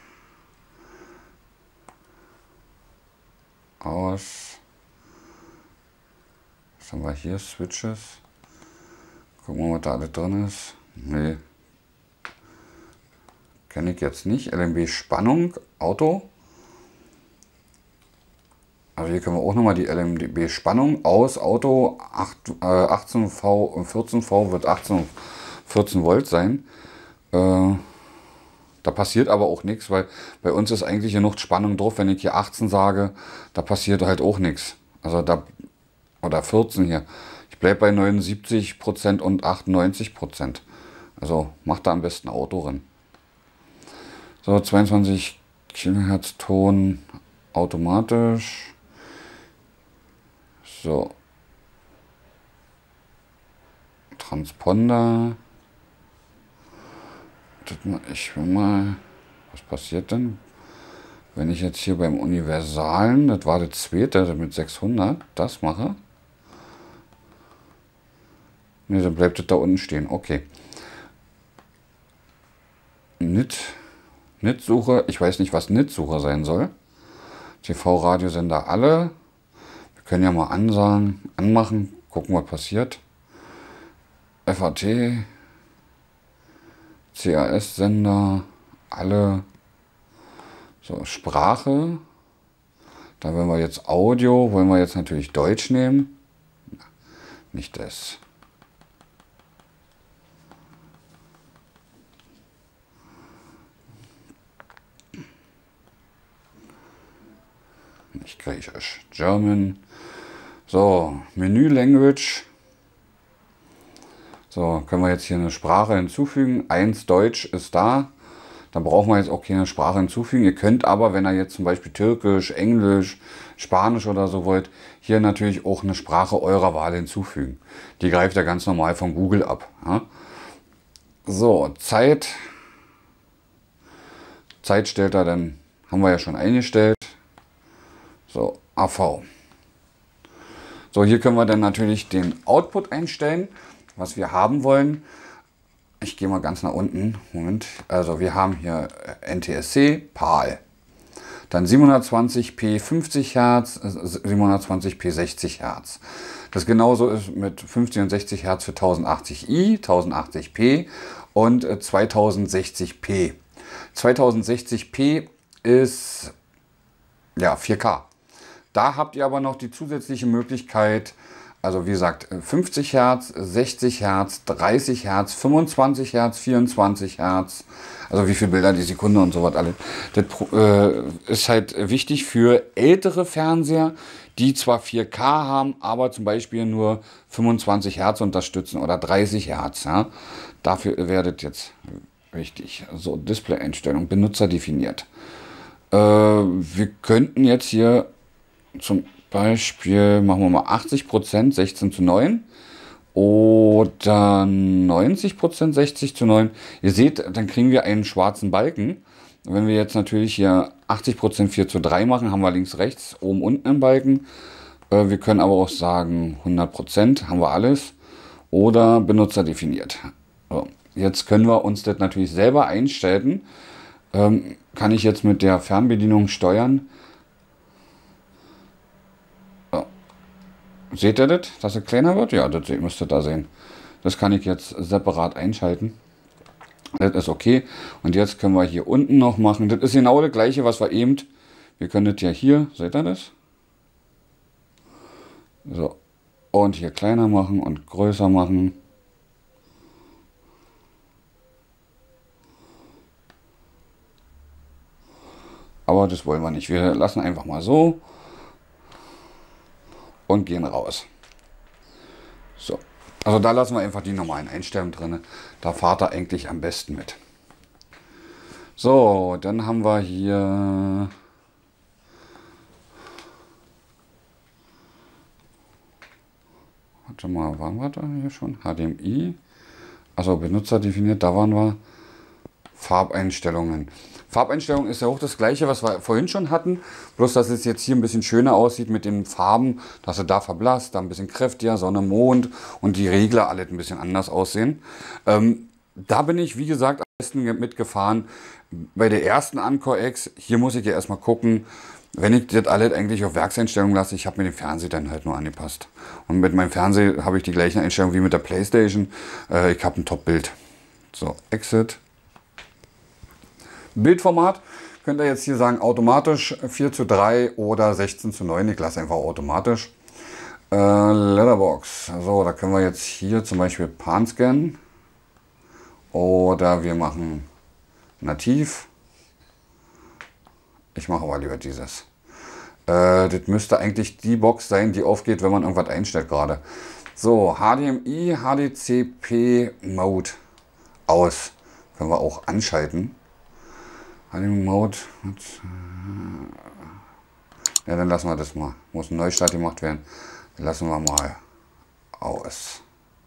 Was haben wir hier? Switches. Gucken wir mal, was da alles drin ist. Nee. Kenne ich jetzt nicht. LMB Spannung, Auto. Also hier können wir auch nochmal die LMB Spannung aus, Auto 18V und 14V wird 18 und 14 Volt sein. Da passiert aber auch nichts, weil bei uns ist eigentlich genug Spannung drauf. Wenn ich hier 18 sage, da passiert halt auch nichts. Also da, oder 14 hier. Ich bleibe bei 79% und 98%. Also macht da am besten Auto drin. So, 22 Kilohertz Ton automatisch. So. Transponder. Ich will mal, was passiert denn, wenn ich jetzt hier beim Universalen, das war das zweite mit 600, das mache? Ne, dann bleibt das da unten stehen. Okay. NIT-Suche, ich weiß nicht, was NIT-Suche sein soll. TV-Radiosender alle. Wir können ja mal anmachen, gucken, was passiert. FAT. CAS-Sender, alle. So, Sprache. Da wollen wir jetzt Audio, wollen wir jetzt natürlich Deutsch nehmen. Na, nicht das. Nicht Griechisch. German. So, Menü Language. So, können wir jetzt hier eine Sprache hinzufügen. 1 Deutsch ist da. Dann brauchen wir jetzt auch keine Sprache hinzufügen. Ihr könnt aber, wenn ihr jetzt zum Beispiel Türkisch, Englisch, Spanisch oder so wollt, hier natürlich auch eine Sprache eurer Wahl hinzufügen. Die greift ja ganz normal von Google ab. Ja? So, Zeit. Zeit stellt er dann, haben wir ja schon eingestellt. So, AV. So, hier können wir dann natürlich den Output einstellen, was wir haben wollen. Ich gehe mal ganz nach unten. Moment. Also wir haben hier NTSC, PAL. Dann 720p 50 Hertz, 720p 60 Hertz. Das genauso ist mit 50 und 60 Hertz für 1080i, 1080p und 2060p. 2060p ist ja 4K. Da habt ihr aber noch die zusätzliche Möglichkeit, also wie gesagt, 50 Hertz, 60 Hertz, 30 Hertz, 25 Hertz, 24 Hertz, also wie viele Bilder die Sekunde und so was alles. Das ist halt wichtig für ältere Fernseher, die zwar 4K haben, aber zum Beispiel nur 25 Hertz unterstützen oder 30 Hertz. Ja? Dafür werdet jetzt wichtig. So, Display-Einstellung, Benutzer definiert. Wir könnten jetzt hier zum Beispiel, machen wir mal 80%, 16:9 oder 90%, 60:9. Ihr seht, dann kriegen wir einen schwarzen Balken. Wenn wir jetzt natürlich hier 80% 4:3 machen, haben wir links, rechts, oben, unten einen Balken. Wir können aber auch sagen 100%, haben wir alles. Oder Benutzer definiert. So, jetzt können wir uns das natürlich selber einstellen. Kann ich jetzt mit der Fernbedienung steuern. So. Seht ihr das, dass es kleiner wird? Ja, das müsst ihr da sehen. Das kann ich jetzt separat einschalten. Das ist okay. Und jetzt können wir hier unten noch machen. Das ist genau das gleiche, was wir eben. Wir können das ja hier, seht ihr das? So. Und hier kleiner machen und größer machen. Aber das wollen wir nicht. Wir lassen einfach mal so und gehen raus. So. Also da lassen wir einfach die normalen Einstellungen drin. Da fahrt er eigentlich am besten mit. So, dann haben wir hier warte mal, waren wir da hier schon? HDMI. Also Benutzer definiert, da waren wir. Farbeinstellungen. Farbeinstellung ist ja auch das gleiche, was wir vorhin schon hatten. Bloß, dass es jetzt hier ein bisschen schöner aussieht mit den Farben, dass er da verblasst, da ein bisschen kräftiger, Sonne, Mond und die Regler alle ein bisschen anders aussehen. Da bin ich, wie gesagt, am besten mitgefahren bei der ersten Encore X. Hier muss ich ja erstmal gucken, wenn ich das alles eigentlich auf Werkseinstellungen lasse, ich habe mir den Fernseher dann halt nur angepasst. Und mit meinem Fernseher habe ich die gleichen Einstellungen wie mit der Playstation. Ich habe ein Top-Bild. So, Exit. Bildformat könnt ihr jetzt hier sagen automatisch 4:3 oder 16:9. Ich lasse einfach automatisch. Letterbox. So, da können wir jetzt hier zum Beispiel Pan-Scan oder wir machen Nativ. Ich mache aber lieber dieses. Das müsste eigentlich die Box sein, die aufgeht, wenn man irgendwas einstellt gerade. So, HDMI, HDCP Mode aus. Können wir auch anschalten. HDMI Mode. Ja, dann lassen wir das mal. Muss ein Neustart gemacht werden. Den lassen wir mal aus.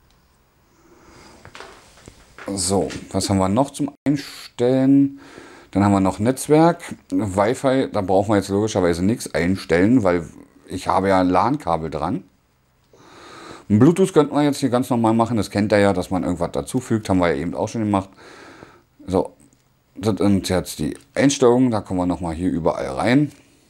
So, was haben wir noch zum Einstellen? Dann haben wir noch Netzwerk, Wi-Fi. Da brauchen wir jetzt logischerweise nichts einstellen, weil ich habe ja ein LAN-Kabel dran. Bluetooth könnten wir jetzt hier ganz normal machen. Das kennt ihr ja, dass man irgendwas dazufügt. Haben wir ja eben auch schon gemacht. So. Das sind jetzt die Einstellungen, da kommen wir nochmal hier überall rein.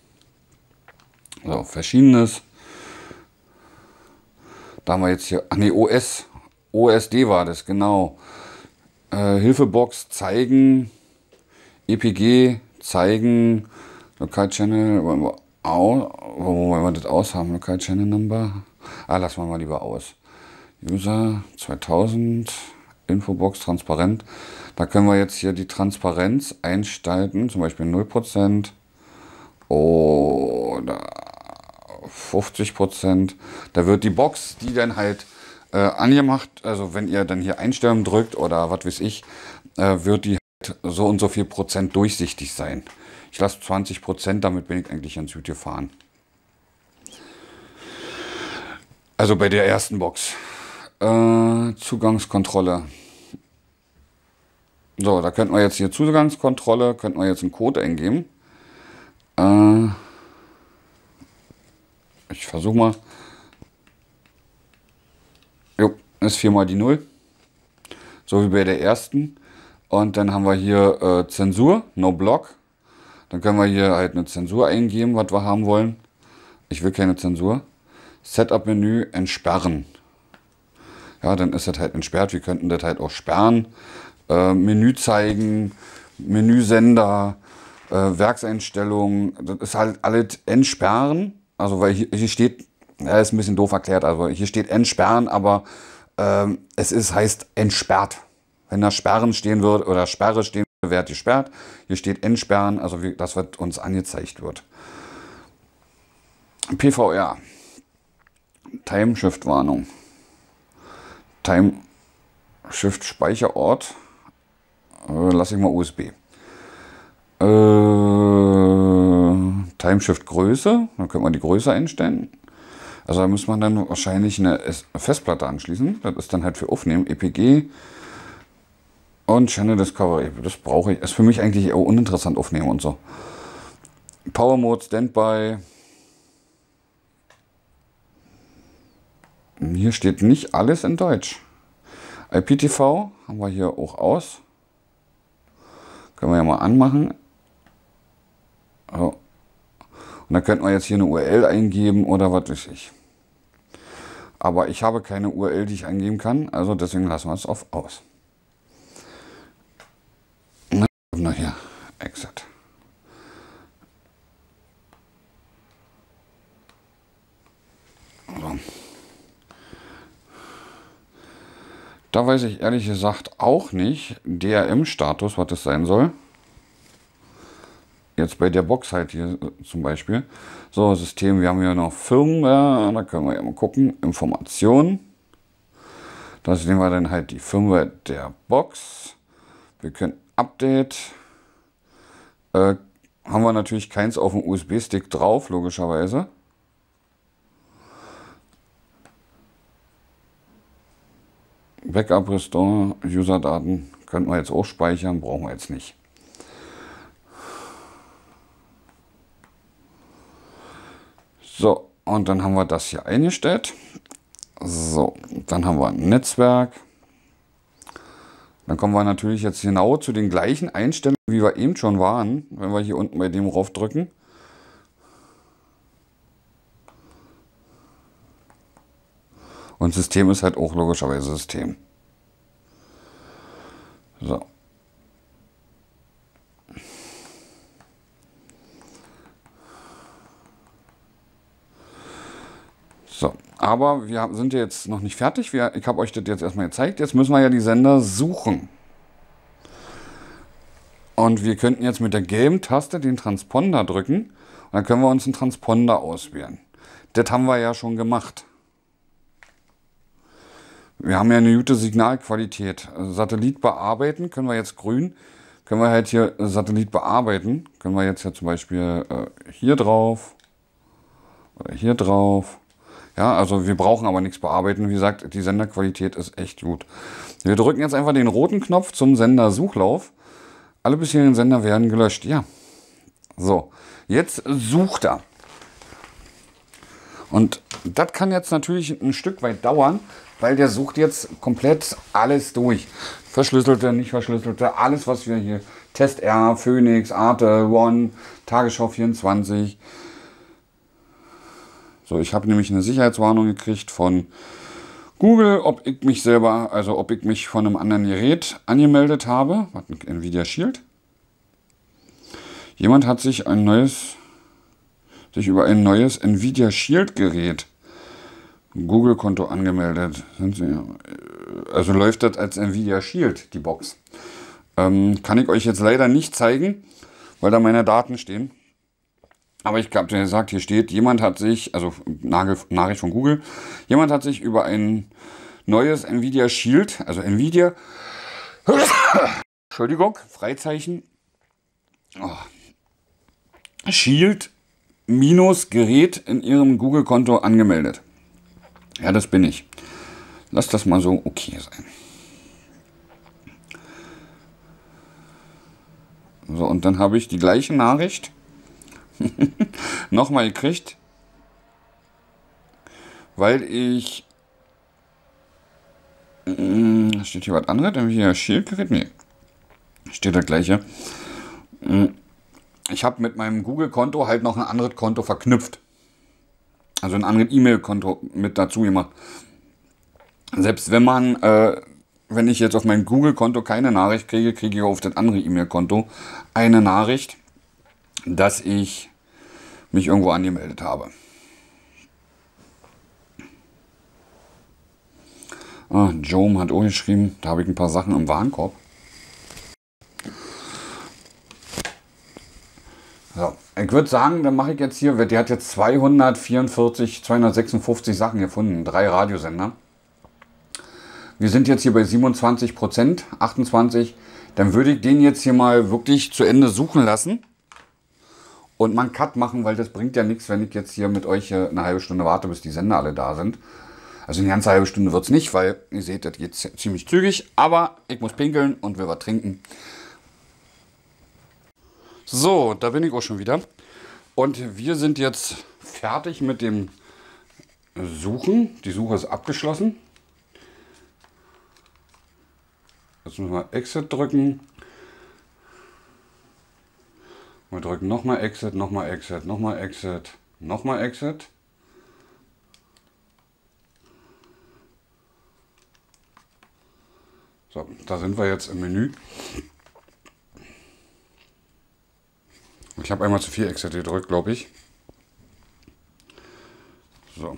So, Verschiedenes. Da haben wir jetzt hier, ach nee, OSD war das, genau. Hilfebox zeigen, EPG zeigen, Local Channel, wollen wir wo wollen wir das aus haben? Local Channel Number, lassen wir mal lieber aus. User 2000, Infobox transparent. Da können wir jetzt hier die Transparenz einstellen, zum Beispiel 0% oder 50%. Da wird die Box, die dann halt angemacht, also wenn ihr dann hier Einstellen drückt oder was weiß ich, wird die halt so und so viel Prozent durchsichtig sein. Ich lasse 20%, damit bin ich eigentlich ganz gut gefahren. Also bei der ersten Box. Zugangskontrolle. So, da könnten wir jetzt hier Zugangskontrolle, könnten wir jetzt einen Code eingeben. Ich versuche mal. Jo, ist 4 mal die 0. So wie bei der ersten. Und dann haben wir hier Zensur, No Block. Dann können wir hier halt eine Zensur eingeben, was wir haben wollen. Ich will keine Zensur. Setup-Menü entsperren. Ja, dann ist das halt entsperrt. Wir könnten das halt auch sperren. Menü zeigen, Menüsender, Werkseinstellungen. Das ist halt alles entsperren. Also weil hier steht, ja, ist ein bisschen doof erklärt, also hier steht entsperren, aber heißt entsperrt. Wenn da Sperren stehen würde oder Sperre stehen würde, wird gesperrt. Hier steht entsperren, also das, was uns angezeigt wird. PVR. Time-Shift-Warnung. Time-Shift-Speicherort. Lasse ich mal USB. Time-Shift-Größe. Dann können wir die Größe einstellen. Also da muss man dann wahrscheinlich eine Festplatte anschließen. Das ist dann halt für Aufnehmen. EPG und Channel Discovery. Das brauche ich. Ist für mich eigentlich eher uninteressant, Aufnehmen und so. Power Mode, Standby. Hier steht nicht alles in Deutsch. IPTV haben wir hier auch aus. Können wir ja mal anmachen. So. Und dann könnten wir jetzt hier eine URL eingeben oder was weiß ich. Aber ich habe keine URL, die ich eingeben kann, also deswegen lassen wir es auf aus. Na hier, Exit. So. Da weiß ich ehrlich gesagt auch nicht, DRM-Status, was das sein soll. Jetzt bei der Box halt hier zum Beispiel. So, System, wir haben hier noch Firmware, da können wir ja mal gucken. Informationen. Da sehen wir dann halt die Firmware der Box. Wir können Update. Haben wir natürlich keins auf dem USB-Stick drauf, logischerweise. Backup, Restore, User-Daten könnten wir jetzt auch speichern, brauchen wir jetzt nicht. So, und dann haben wir das hier eingestellt. So, dann haben wir ein Netzwerk. Dann kommen wir natürlich jetzt genau zu den gleichen Einstellungen, wie wir eben schon waren, wenn wir hier unten bei dem raufdrücken. Und System ist halt auch logischerweise System. So. So, aber wir sind jetzt noch nicht fertig. Ich habe euch das jetzt erstmal gezeigt. Jetzt müssen wir ja die Sender suchen. Und wir könnten jetzt mit der gelben Taste den Transponder drücken. Und dann können wir uns einen Transponder auswählen. Das haben wir ja schon gemacht. Wir haben ja eine gute Signalqualität. Satellit bearbeiten können wir jetzt grün. Können wir halt hier Satellit bearbeiten. Können wir jetzt ja zum Beispiel hier drauf oder hier drauf. Ja, also wir brauchen aber nichts bearbeiten. Wie gesagt, die Senderqualität ist echt gut. Wir drücken jetzt einfach den roten Knopf zum Sendersuchlauf. Alle bisherigen Sender werden gelöscht. Ja. So, jetzt sucht er. Und das kann jetzt natürlich ein Stück weit dauern, weil der sucht jetzt komplett alles durch. Verschlüsselte, nicht verschlüsselte, alles was wir hier, Test R, Phoenix, Arte, One, Tagesschau 24. So, ich habe nämlich eine Sicherheitswarnung gekriegt von Google, ob ich mich selber, also ob ich mich von einem anderen Gerät angemeldet habe. Nvidia Shield. Jemand hat sich über ein neues Nvidia Shield Gerät Google-Konto angemeldet. Also läuft das als Nvidia Shield, die Box. Kann ich euch jetzt leider nicht zeigen, weil da meine Daten stehen. Aber ich habe dir gesagt, hier steht, jemand hat sich, also Nachricht von Google, jemand hat sich über ein neues Nvidia Shield, also Nvidia, Entschuldigung, Freizeichen, Shield minus Gerät in ihrem Google-Konto angemeldet. Ja, das bin ich. Lass das mal so okay sein. So, und dann habe ich die gleiche Nachricht nochmal gekriegt, weil ich... steht hier was anderes? Hier Shield-Gerät? Nee. Steht das gleiche. Ich habe mit meinem Google-Konto halt noch ein anderes Konto verknüpft. Also ein anderes E-Mail-Konto mit dazu gemacht. Selbst wenn ich jetzt auf mein Google-Konto keine Nachricht kriege, kriege ich auf das andere E-Mail-Konto eine Nachricht, dass ich mich irgendwo angemeldet habe. Jome hat auch geschrieben, da habe ich ein paar Sachen im Warenkorb. So, ich würde sagen, dann mache ich jetzt hier, der hat jetzt 256 Sachen gefunden, 3 Radiosender. Wir sind jetzt hier bei 27%, 28%. Dann würde ich den jetzt hier mal wirklich zu Ende suchen lassen und mal einen Cut machen, weil das bringt ja nichts, wenn ich jetzt hier mit euch eine halbe Stunde warte, bis die Sender alle da sind. Also eine ganze halbe Stunde wird es nicht, weil ihr seht, das geht ziemlich zügig. Aber ich muss pinkeln und will was trinken. So, da bin ich auch schon wieder. Und wir sind jetzt fertig mit dem Suchen. Die Suche ist abgeschlossen. Jetzt müssen wir Exit drücken. Wir drücken nochmal Exit, nochmal Exit, nochmal Exit, nochmal Exit. So, da sind wir jetzt im Menü. Ich habe einmal zu viel Exit gedrückt, glaube ich. So.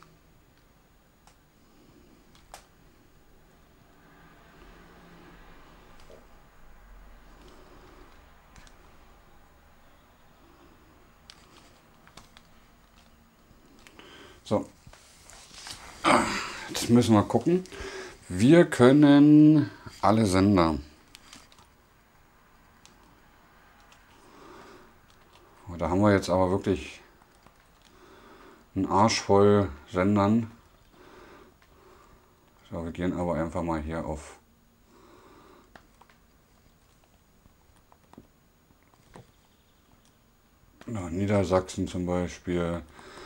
So. Jetzt müssen wir gucken. Wir können alle Sender. Da haben wir jetzt aber wirklich einen Arsch voll Sendern. So, wir gehen aber einfach mal hier auf Niedersachsen zum Beispiel.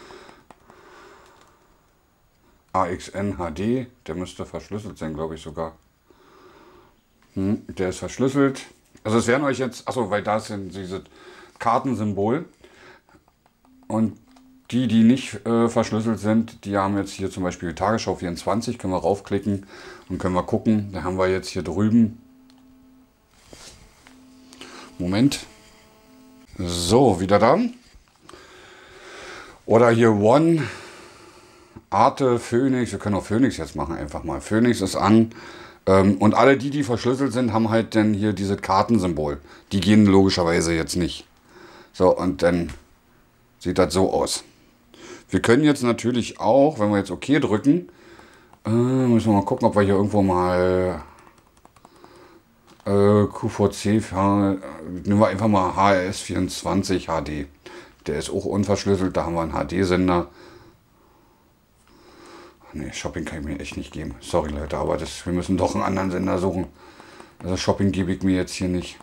AXN HD, der müsste verschlüsselt sein, glaube ich sogar. Der ist verschlüsselt. Also es werden euch jetzt, achso, weil da ist dieses Kartensymbol. Und die nicht verschlüsselt sind, die haben jetzt hier zum Beispiel Tagesschau 24, können wir raufklicken und können wir gucken. Da haben wir jetzt hier drüben. Moment. So, wieder da. Oder hier One, Arte, Phoenix. Wir können auch Phoenix jetzt machen, einfach mal. Phoenix ist an. Und alle die verschlüsselt sind, haben halt dann hier dieses Kartensymbol. Die gehen logischerweise jetzt nicht. So, und dann sieht das so aus. Wir können jetzt natürlich auch, wenn wir jetzt OK drücken, müssen wir mal gucken, ob wir hier irgendwo mal QVC, nehmen wir einfach mal HRS24 HD. Der ist auch unverschlüsselt, da haben wir einen HD-Sender. Ne, Shopping kann ich mir echt nicht geben. Sorry Leute, aber wir müssen doch einen anderen Sender suchen. Also Shopping gebe ich mir jetzt hier nicht.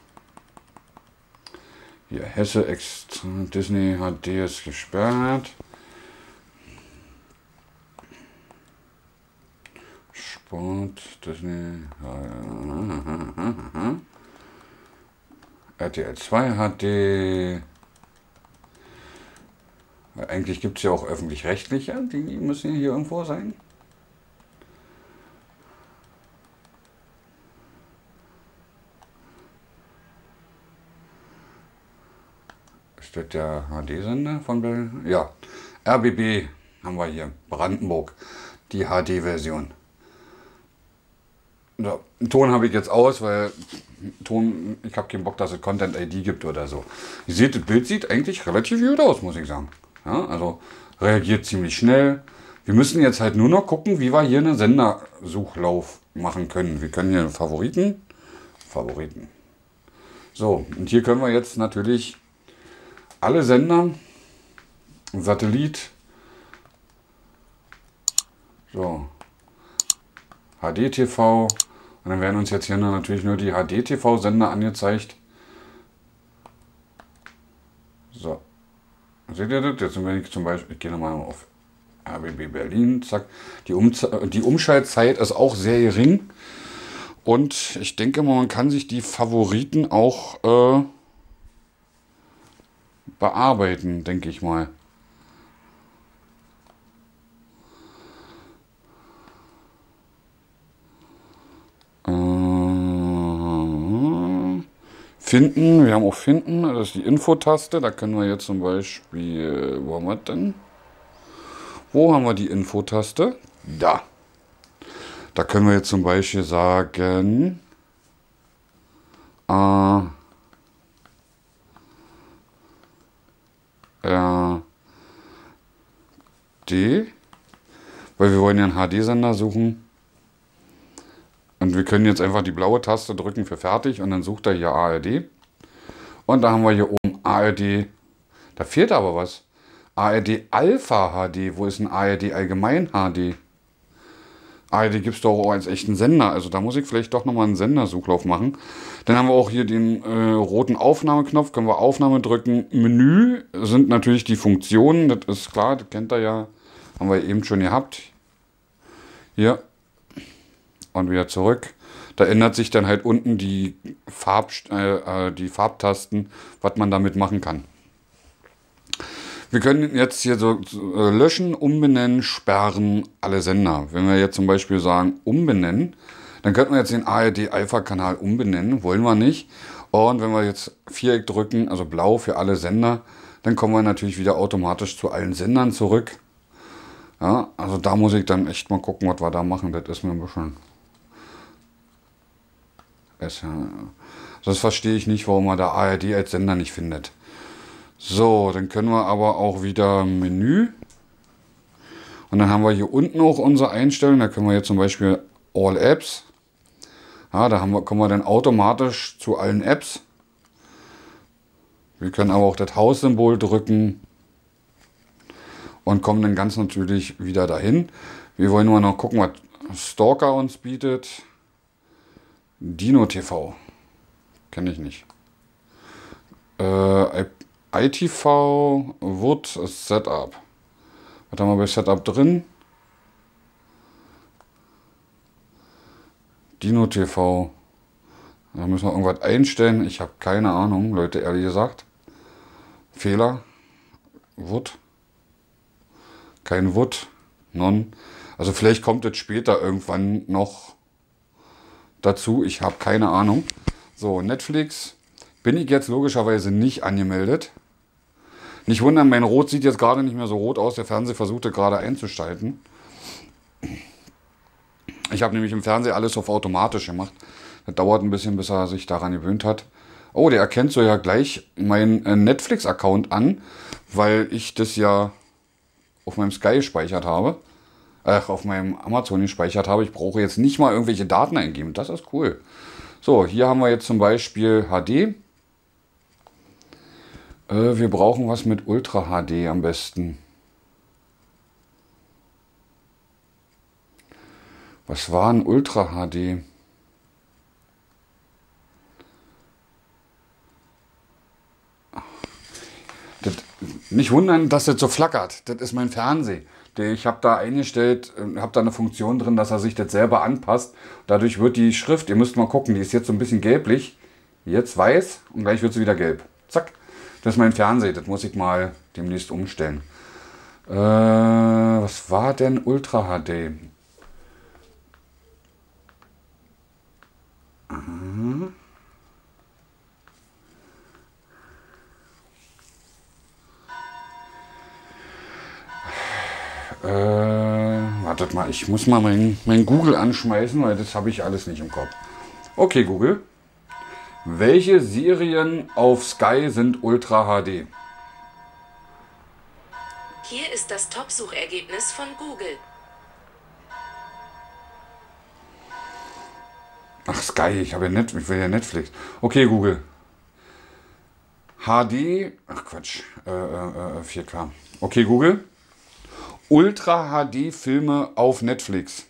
Hier, Hesse Extra Disney HD ist gesperrt. Sport, Disney, RTL 2 HD. Eigentlich gibt es ja auch öffentlich-rechtliche, die müssen hier irgendwo sein. Ist das der HD-Sender von Berlin? Ja, RBB haben wir hier, Brandenburg, die HD-Version. So, einen Ton habe ich jetzt aus, weil Ton, ich habe keinen Bock, dass es Content ID gibt oder so. Ihr seht, das Bild sieht eigentlich relativ gut aus, muss ich sagen. Ja, also reagiert ziemlich schnell. Wir müssen jetzt halt nur noch gucken, wie wir hier einen Sendersuchlauf machen können. Wir können hier Favoriten. So, und hier können wir jetzt natürlich alle Sender, Satellit, so, HDTV, und dann werden uns jetzt hier natürlich nur die HDTV-Sender angezeigt. So, seht ihr das? Jetzt wenn ich zum Beispiel, ich gehe nochmal auf RBB Berlin, zack, die Umschaltzeit ist auch sehr gering. Und ich denke mal, man kann sich die Favoriten auch bearbeiten, denke ich mal. Finden, wir haben auch Finden, das ist die Infotaste. Da können wir jetzt zum Beispiel, wo haben wir denn? Wo haben wir die Infotaste? Da. Da können wir jetzt zum Beispiel sagen, D, weil wir wollen ja einen HD-Sender suchen. Und wir können jetzt einfach die blaue Taste drücken für fertig und dann sucht er hier ARD. Und da haben wir hier oben ARD, da fehlt aber was. ARD Alpha HD, wo ist ein ARD Allgemein HD? ARD gibt es doch auch als echten Sender, also da muss ich vielleicht doch nochmal einen Sendersuchlauf machen. Dann haben wir auch hier den roten Aufnahmeknopf, können wir Aufnahme drücken. Menü sind natürlich die Funktionen, das ist klar, das kennt ihr ja, haben wir eben schon gehabt. Hier. Und wieder zurück. Da ändert sich dann halt unten die Farbtasten, was man damit machen kann. Wir können jetzt hier so löschen, umbenennen, sperren, alle Sender. Wenn wir jetzt zum Beispiel sagen umbenennen, dann könnten wir jetzt den ARD Alpha Kanal umbenennen, wollen wir nicht. Und wenn wir jetzt Viereck drücken, also blau für alle Sender, dann kommen wir natürlich wieder automatisch zu allen Sendern zurück. Ja, also da muss ich dann echt mal gucken, was wir da machen. Das ist mir ein bisschen... Das verstehe ich nicht, warum man da ARD als Sender nicht findet. So, dann können wir aber auch wieder Menü. Und dann haben wir hier unten auch unsere Einstellungen. Da können wir jetzt zum Beispiel All Apps. Ja, da kommen wir dann automatisch zu allen Apps. Wir können aber auch das Haussymbol drücken. Und kommen dann ganz natürlich wieder dahin. Wir wollen nur noch gucken, was Stalker uns bietet. Dino TV. Kenne ich nicht. ITV Wood Setup. Was haben wir bei Setup drin? Dino TV. Da müssen wir irgendwas einstellen. Ich habe keine Ahnung, Leute, ehrlich gesagt. Fehler. Wood. Kein Wood. Non. Also vielleicht kommt es später irgendwann noch dazu. Ich habe keine Ahnung. So, Netflix bin ich jetzt logischerweise nicht angemeldet. Nicht wundern, mein Rot sieht jetzt gerade nicht mehr so rot aus. Der Fernseher versuchte gerade einzuschalten. Ich habe nämlich im Fernseher alles auf automatisch gemacht. Das dauert ein bisschen, bis er sich daran gewöhnt hat. Oh, der erkennt so ja gleich meinen Netflix-Account an, weil ich das ja auf meinem Sky gespeichert habe. Auf meinem Amazon gespeichert habe. Ich brauche jetzt nicht mal irgendwelche Daten eingeben. Das ist cool. So, hier haben wir jetzt zum Beispiel HD. Wir brauchen was mit Ultra HD am besten. Was war ein Ultra HD? Nicht wundern, dass das so flackert. Das ist mein Fernseher. Ich habe da eingestellt, habe da eine Funktion drin, dass er sich das selber anpasst. Dadurch wird die Schrift, ihr müsst mal gucken, die ist jetzt so ein bisschen gelblich. Jetzt weiß und gleich wird sie wieder gelb. Zack. Das ist mein Fernseher. Das muss ich mal demnächst umstellen. Was war denn Ultra HD? Wartet. warte mal, ich muss mal mein Google anschmeißen, weil das habe ich alles nicht im Kopf. Okay, Google. Welche Serien auf Sky sind Ultra HD? Hier ist das Top-Suchergebnis von Google. Ach, Sky, ich will ja Netflix. Okay, Google. HD, ach Quatsch, 4K. Okay, Google. Ultra HD Filme auf Netflix.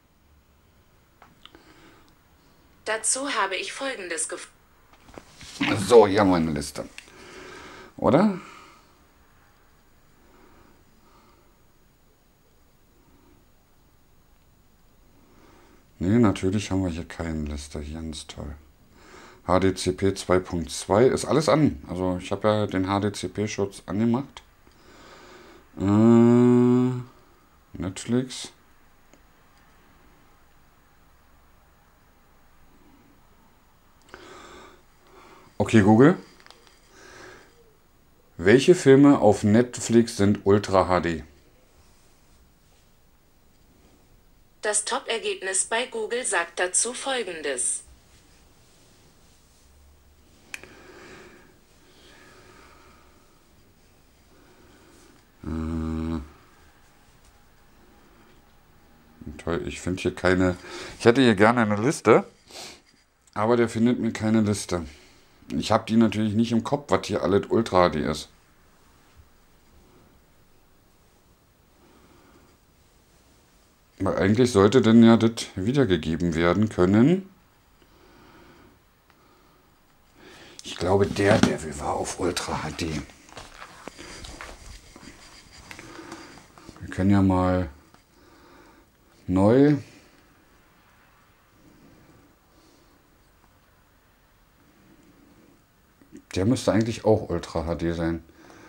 Dazu habe ich Folgendes gefunden. So, hier haben wir eine Liste. Oder? Nee, natürlich haben wir hier keine Liste. Ganz toll. HDCP 2.2 ist alles an. Also ich habe ja den HDCP-Schutz angemacht. Netflix. Okay, Google. Welche Filme auf Netflix sind Ultra HD? Das Top-Ergebnis bei Google sagt dazu Folgendes. Toll, ich finde hier keine... Ich hätte hier gerne eine Liste, aber der findet mir keine Liste. Ich habe die natürlich nicht im Kopf, was hier alles Ultra HD ist. Weil eigentlich sollte denn ja das wiedergegeben werden können. Ich glaube, der Devil war auf Ultra HD. Wir können ja mal neu. Der müsste eigentlich auch Ultra HD sein.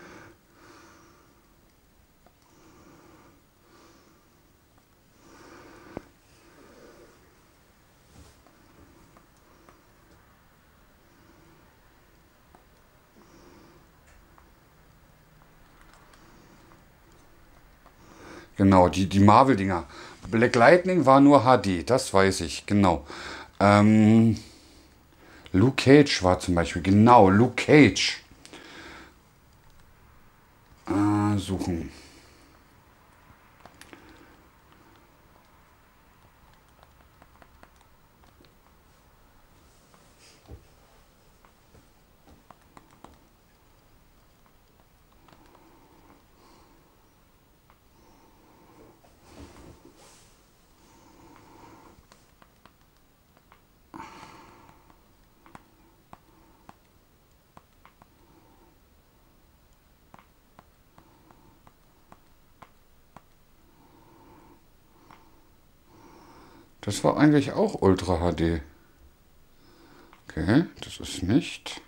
Genau, die Marvel-Dinger. Black Lightning war nur HD, das weiß ich, genau. Luke Cage war zum Beispiel, genau, Luke Cage. Suchen. Das war eigentlich auch Ultra HD. Okay, das ist nicht.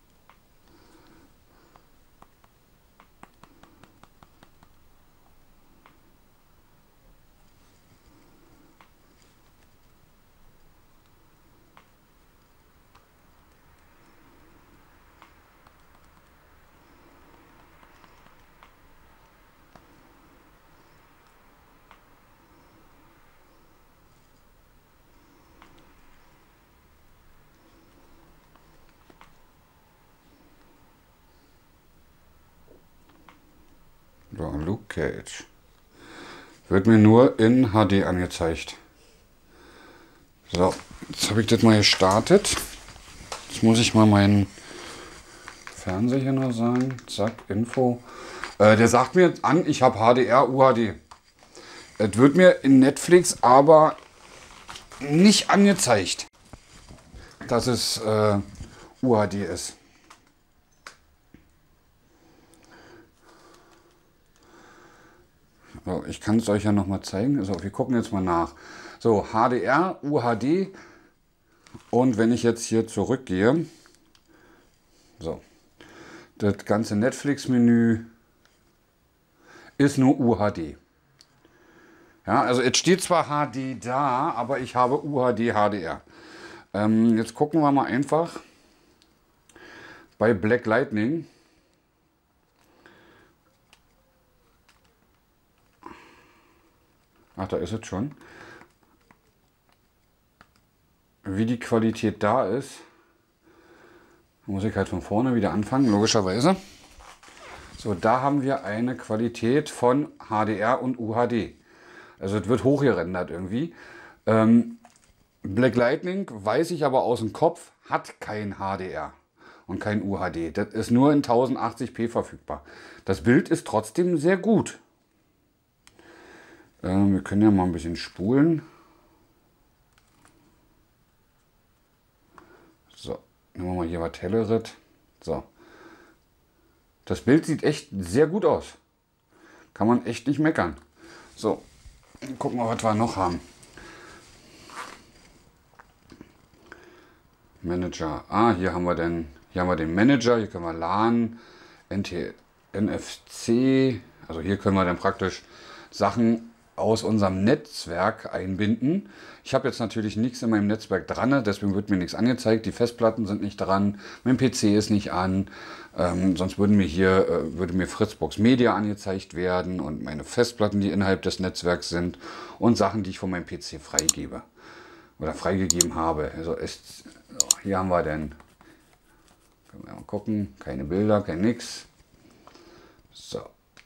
So, Luke Cage. Wird mir nur in HD angezeigt. So, jetzt habe ich das mal gestartet. Jetzt muss ich mal meinen Fernseher hier noch sagen. Zack, Info. Der sagt mir an, ich habe HDR, UHD. Es wird mir in Netflix aber nicht angezeigt, dass es UHD ist. So, ich kann es euch ja noch mal zeigen. Also, wir gucken jetzt mal nach. So, HDR, UHD. Und wenn ich jetzt hier zurückgehe, so, das ganze Netflix-Menü ist nur UHD. Ja, also es steht zwar HD da, aber ich habe UHD HDR. Jetzt gucken wir mal einfach bei Black Lightning. Ach, da ist es schon. Wie die Qualität da ist, muss ich halt von vorne wieder anfangen, logischerweise. So, da haben wir eine Qualität von HDR und UHD. Also es wird hochgerendert irgendwie. Black Lightning, weiß ich aber aus dem Kopf, hat kein HDR und kein UHD. Das ist nur in 1080p verfügbar. Das Bild ist trotzdem sehr gut. Wir können ja mal ein bisschen spulen. So, nehmen wir mal hier was Helleres. So. Das Bild sieht echt sehr gut aus. Kann man echt nicht meckern. So, gucken wir, was wir noch haben. Manager. Ah, hier haben wir den Manager. Hier können wir LAN, NFC. Also hier können wir dann praktisch Sachen aus unserem Netzwerk einbinden. Ich habe jetzt natürlich nichts in meinem Netzwerk dran, deswegen wird mir nichts angezeigt. Die Festplatten sind nicht dran, mein PC ist nicht an. Sonst würde mir Fritzbox Media angezeigt werden und meine Festplatten, die innerhalb des Netzwerks sind und Sachen, die ich von meinem PC freigebe oder freigegeben habe. Also hier haben wir dann, können wir mal gucken, keine Bilder, kein nix. So,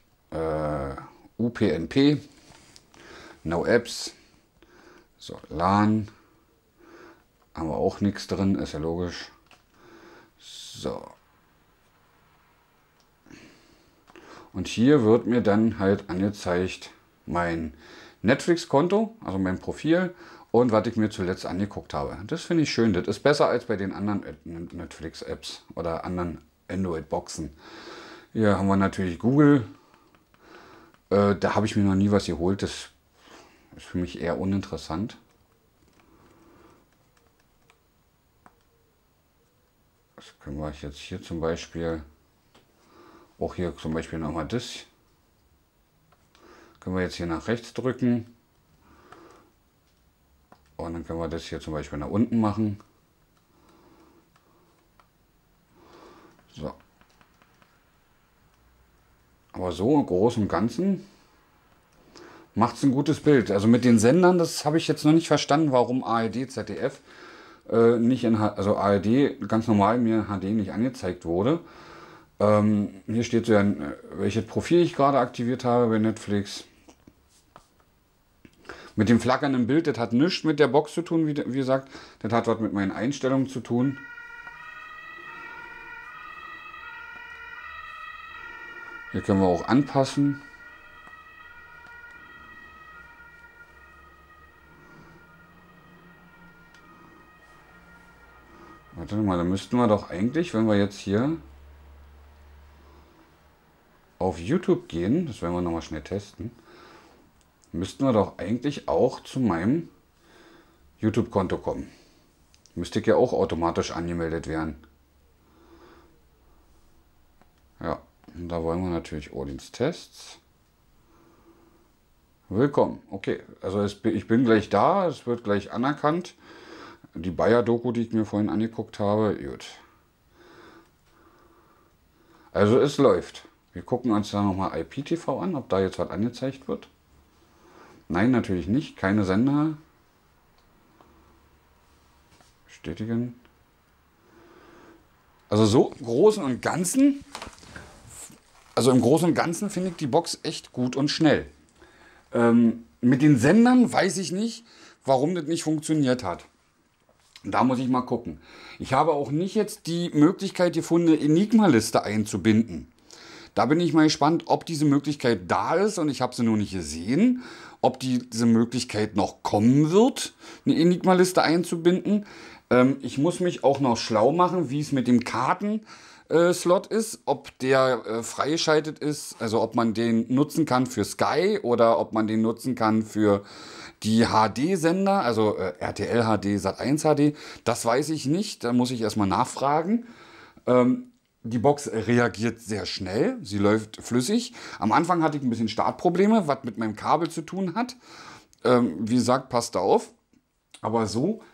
UPnP. No Apps. So, LAN. Haben wir auch nichts drin, ist ja logisch. So. Und hier wird mir dann halt angezeigt mein Netflix-Konto, also mein Profil und was ich mir zuletzt angeguckt habe. Das finde ich schön. Das ist besser als bei den anderen Netflix-Apps oder anderen Android-Boxen. Hier haben wir natürlich Google. Da habe ich mir noch nie was geholt. Das ist für mich eher uninteressant. Das können wir jetzt hier zum Beispiel, auch hier zum Beispiel nochmal das. Können wir jetzt hier nach rechts drücken. Und dann können wir das hier zum Beispiel nach unten machen. So. Aber so im Großen und Ganzen macht es ein gutes Bild. Also mit den Sendern, das habe ich jetzt noch nicht verstanden, warum ARD, ZDF nicht in also ARD ganz normal mir HD nicht angezeigt wurde. Hier steht so, welches Profil ich gerade aktiviert habe bei Netflix. Mit dem flackernden Bild, das hat nichts mit der Box zu tun, wie gesagt. Das hat was mit meinen Einstellungen zu tun. Hier können wir auch anpassen. Warte mal, dann müssten wir doch eigentlich, wenn wir jetzt hier auf YouTube gehen, das werden wir nochmal schnell testen, müssten wir doch eigentlich auch zu meinem YouTube-Konto kommen. Müsste ich ja auch automatisch angemeldet werden. Ja, und da wollen wir natürlich Audience-Tests. Willkommen. Okay, also ich bin gleich da, es wird gleich anerkannt. Die Bayer-Doku, die ich mir vorhin angeguckt habe, gut. Also es läuft. Wir gucken uns da nochmal IPTV an, ob da jetzt was angezeigt wird. Nein, natürlich nicht. Keine Sender. Bestätigen. Also so im Großen und Ganzen, finde ich die Box echt gut und schnell. Mit den Sendern weiß ich nicht, warum das nicht funktioniert hat. Da muss ich mal gucken. Ich habe auch nicht jetzt die Möglichkeit gefunden, eine Enigma-Liste einzubinden. Da bin ich mal gespannt, ob diese Möglichkeit da ist und ich habe sie noch nicht gesehen. Ob diese Möglichkeit noch kommen wird, eine Enigma-Liste einzubinden. Ich muss mich auch noch schlau machen, wie es mit dem Karten-Slot ist. Ob der freigeschaltet ist, also ob man den nutzen kann für Sky oder ob man den nutzen kann für die HD-Sender, also RTL HD, Sat1 HD. Das weiß ich nicht, da muss ich erstmal nachfragen. Die Box reagiert sehr schnell, sie läuft flüssig. Am Anfang hatte ich ein bisschen Startprobleme, was mit meinem Kabel zu tun hat. Wie gesagt, passt da auf. Aber so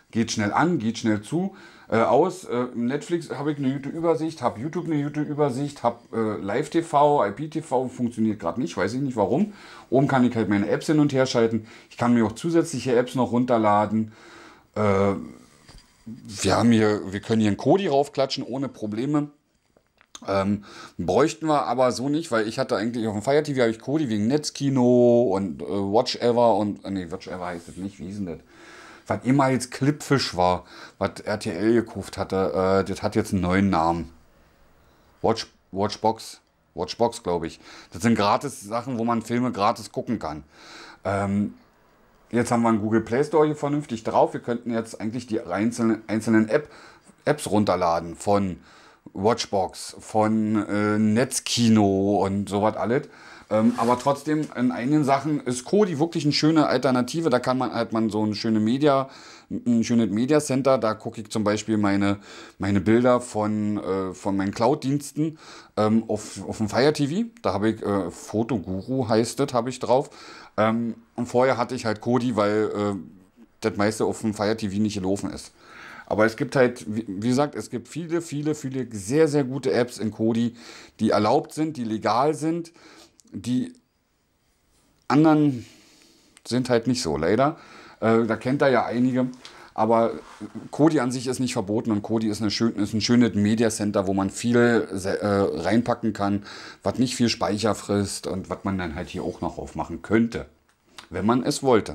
Geht schnell an, geht schnell aus. Netflix habe ich eine YouTube-Übersicht, habe YouTube eine YouTube-Übersicht, habe Live-TV, IPTV funktioniert gerade nicht, weiß ich nicht warum. Oben kann ich halt meine Apps hin und her schalten. Ich kann mir auch zusätzliche Apps noch runterladen. Wir können hier einen Kodi raufklatschen ohne Probleme. Bräuchten wir aber so nicht, weil ich hatte eigentlich auf dem Fire TV habe ich Kodi wegen Netzkino und Watch Ever und nee, Watch Ever heißt es nicht, wie hieß denn das? Was ehemals Clipfish war, was RTL gekauft hatte, das hat jetzt einen neuen Namen. Watchbox, glaube ich. Das sind gratis Sachen, wo man Filme gratis gucken kann. Jetzt haben wir einen Google Play Store hier vernünftig drauf. Wir könnten jetzt eigentlich die einzelnen Apps runterladen von Watchbox, von Netzkino und sowas alles. Aber trotzdem, in einigen Sachen ist Kodi wirklich eine schöne Alternative. Da kann man halt so ein schönes Media Center. Da gucke ich zum Beispiel meine Bilder von meinen Cloud-Diensten auf dem Fire TV. Da habe ich Fotoguru heißt das, habe ich drauf. Und vorher hatte ich halt Kodi, weil das meiste auf dem Fire TV nicht gelaufen ist. Aber es gibt halt, wie gesagt, es gibt viele sehr, sehr gute Apps in Kodi, die erlaubt sind, die legal sind. Die anderen sind halt nicht so, leider. Da kennt ihr ja einige. Aber Kodi an sich ist nicht verboten und Kodi ist ein schönes Media Center, wo man viel reinpacken kann, was nicht viel Speicher frisst und was man dann halt hier auch noch aufmachen könnte, wenn man es wollte.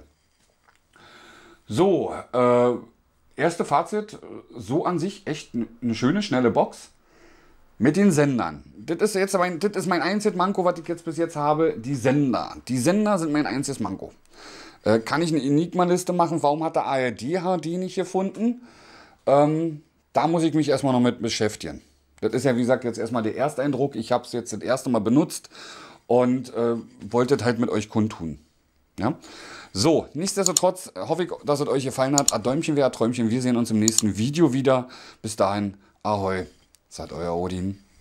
So, erste Fazit, so an sich echt eine schöne, schnelle Box. Mit den Sendern. Das ist mein einziges Manko, was ich jetzt bis jetzt habe. Die Sender. Die Sender sind mein einziges Manko. Kann ich eine Enigma-Liste machen? Warum hat der ARD HD nicht gefunden? Da muss ich mich erstmal noch mit beschäftigen. Das ist ja, wie gesagt, jetzt erstmal der Ersteindruck. Ich habe es jetzt das erste Mal benutzt und wollte es halt mit euch kundtun. Ja? So, nichtsdestotrotz hoffe ich, dass es euch gefallen hat. Ein Däumchen wäre ein Träumchen. Wir sehen uns im nächsten Video wieder. Bis dahin, ahoi. Seid euer Odin.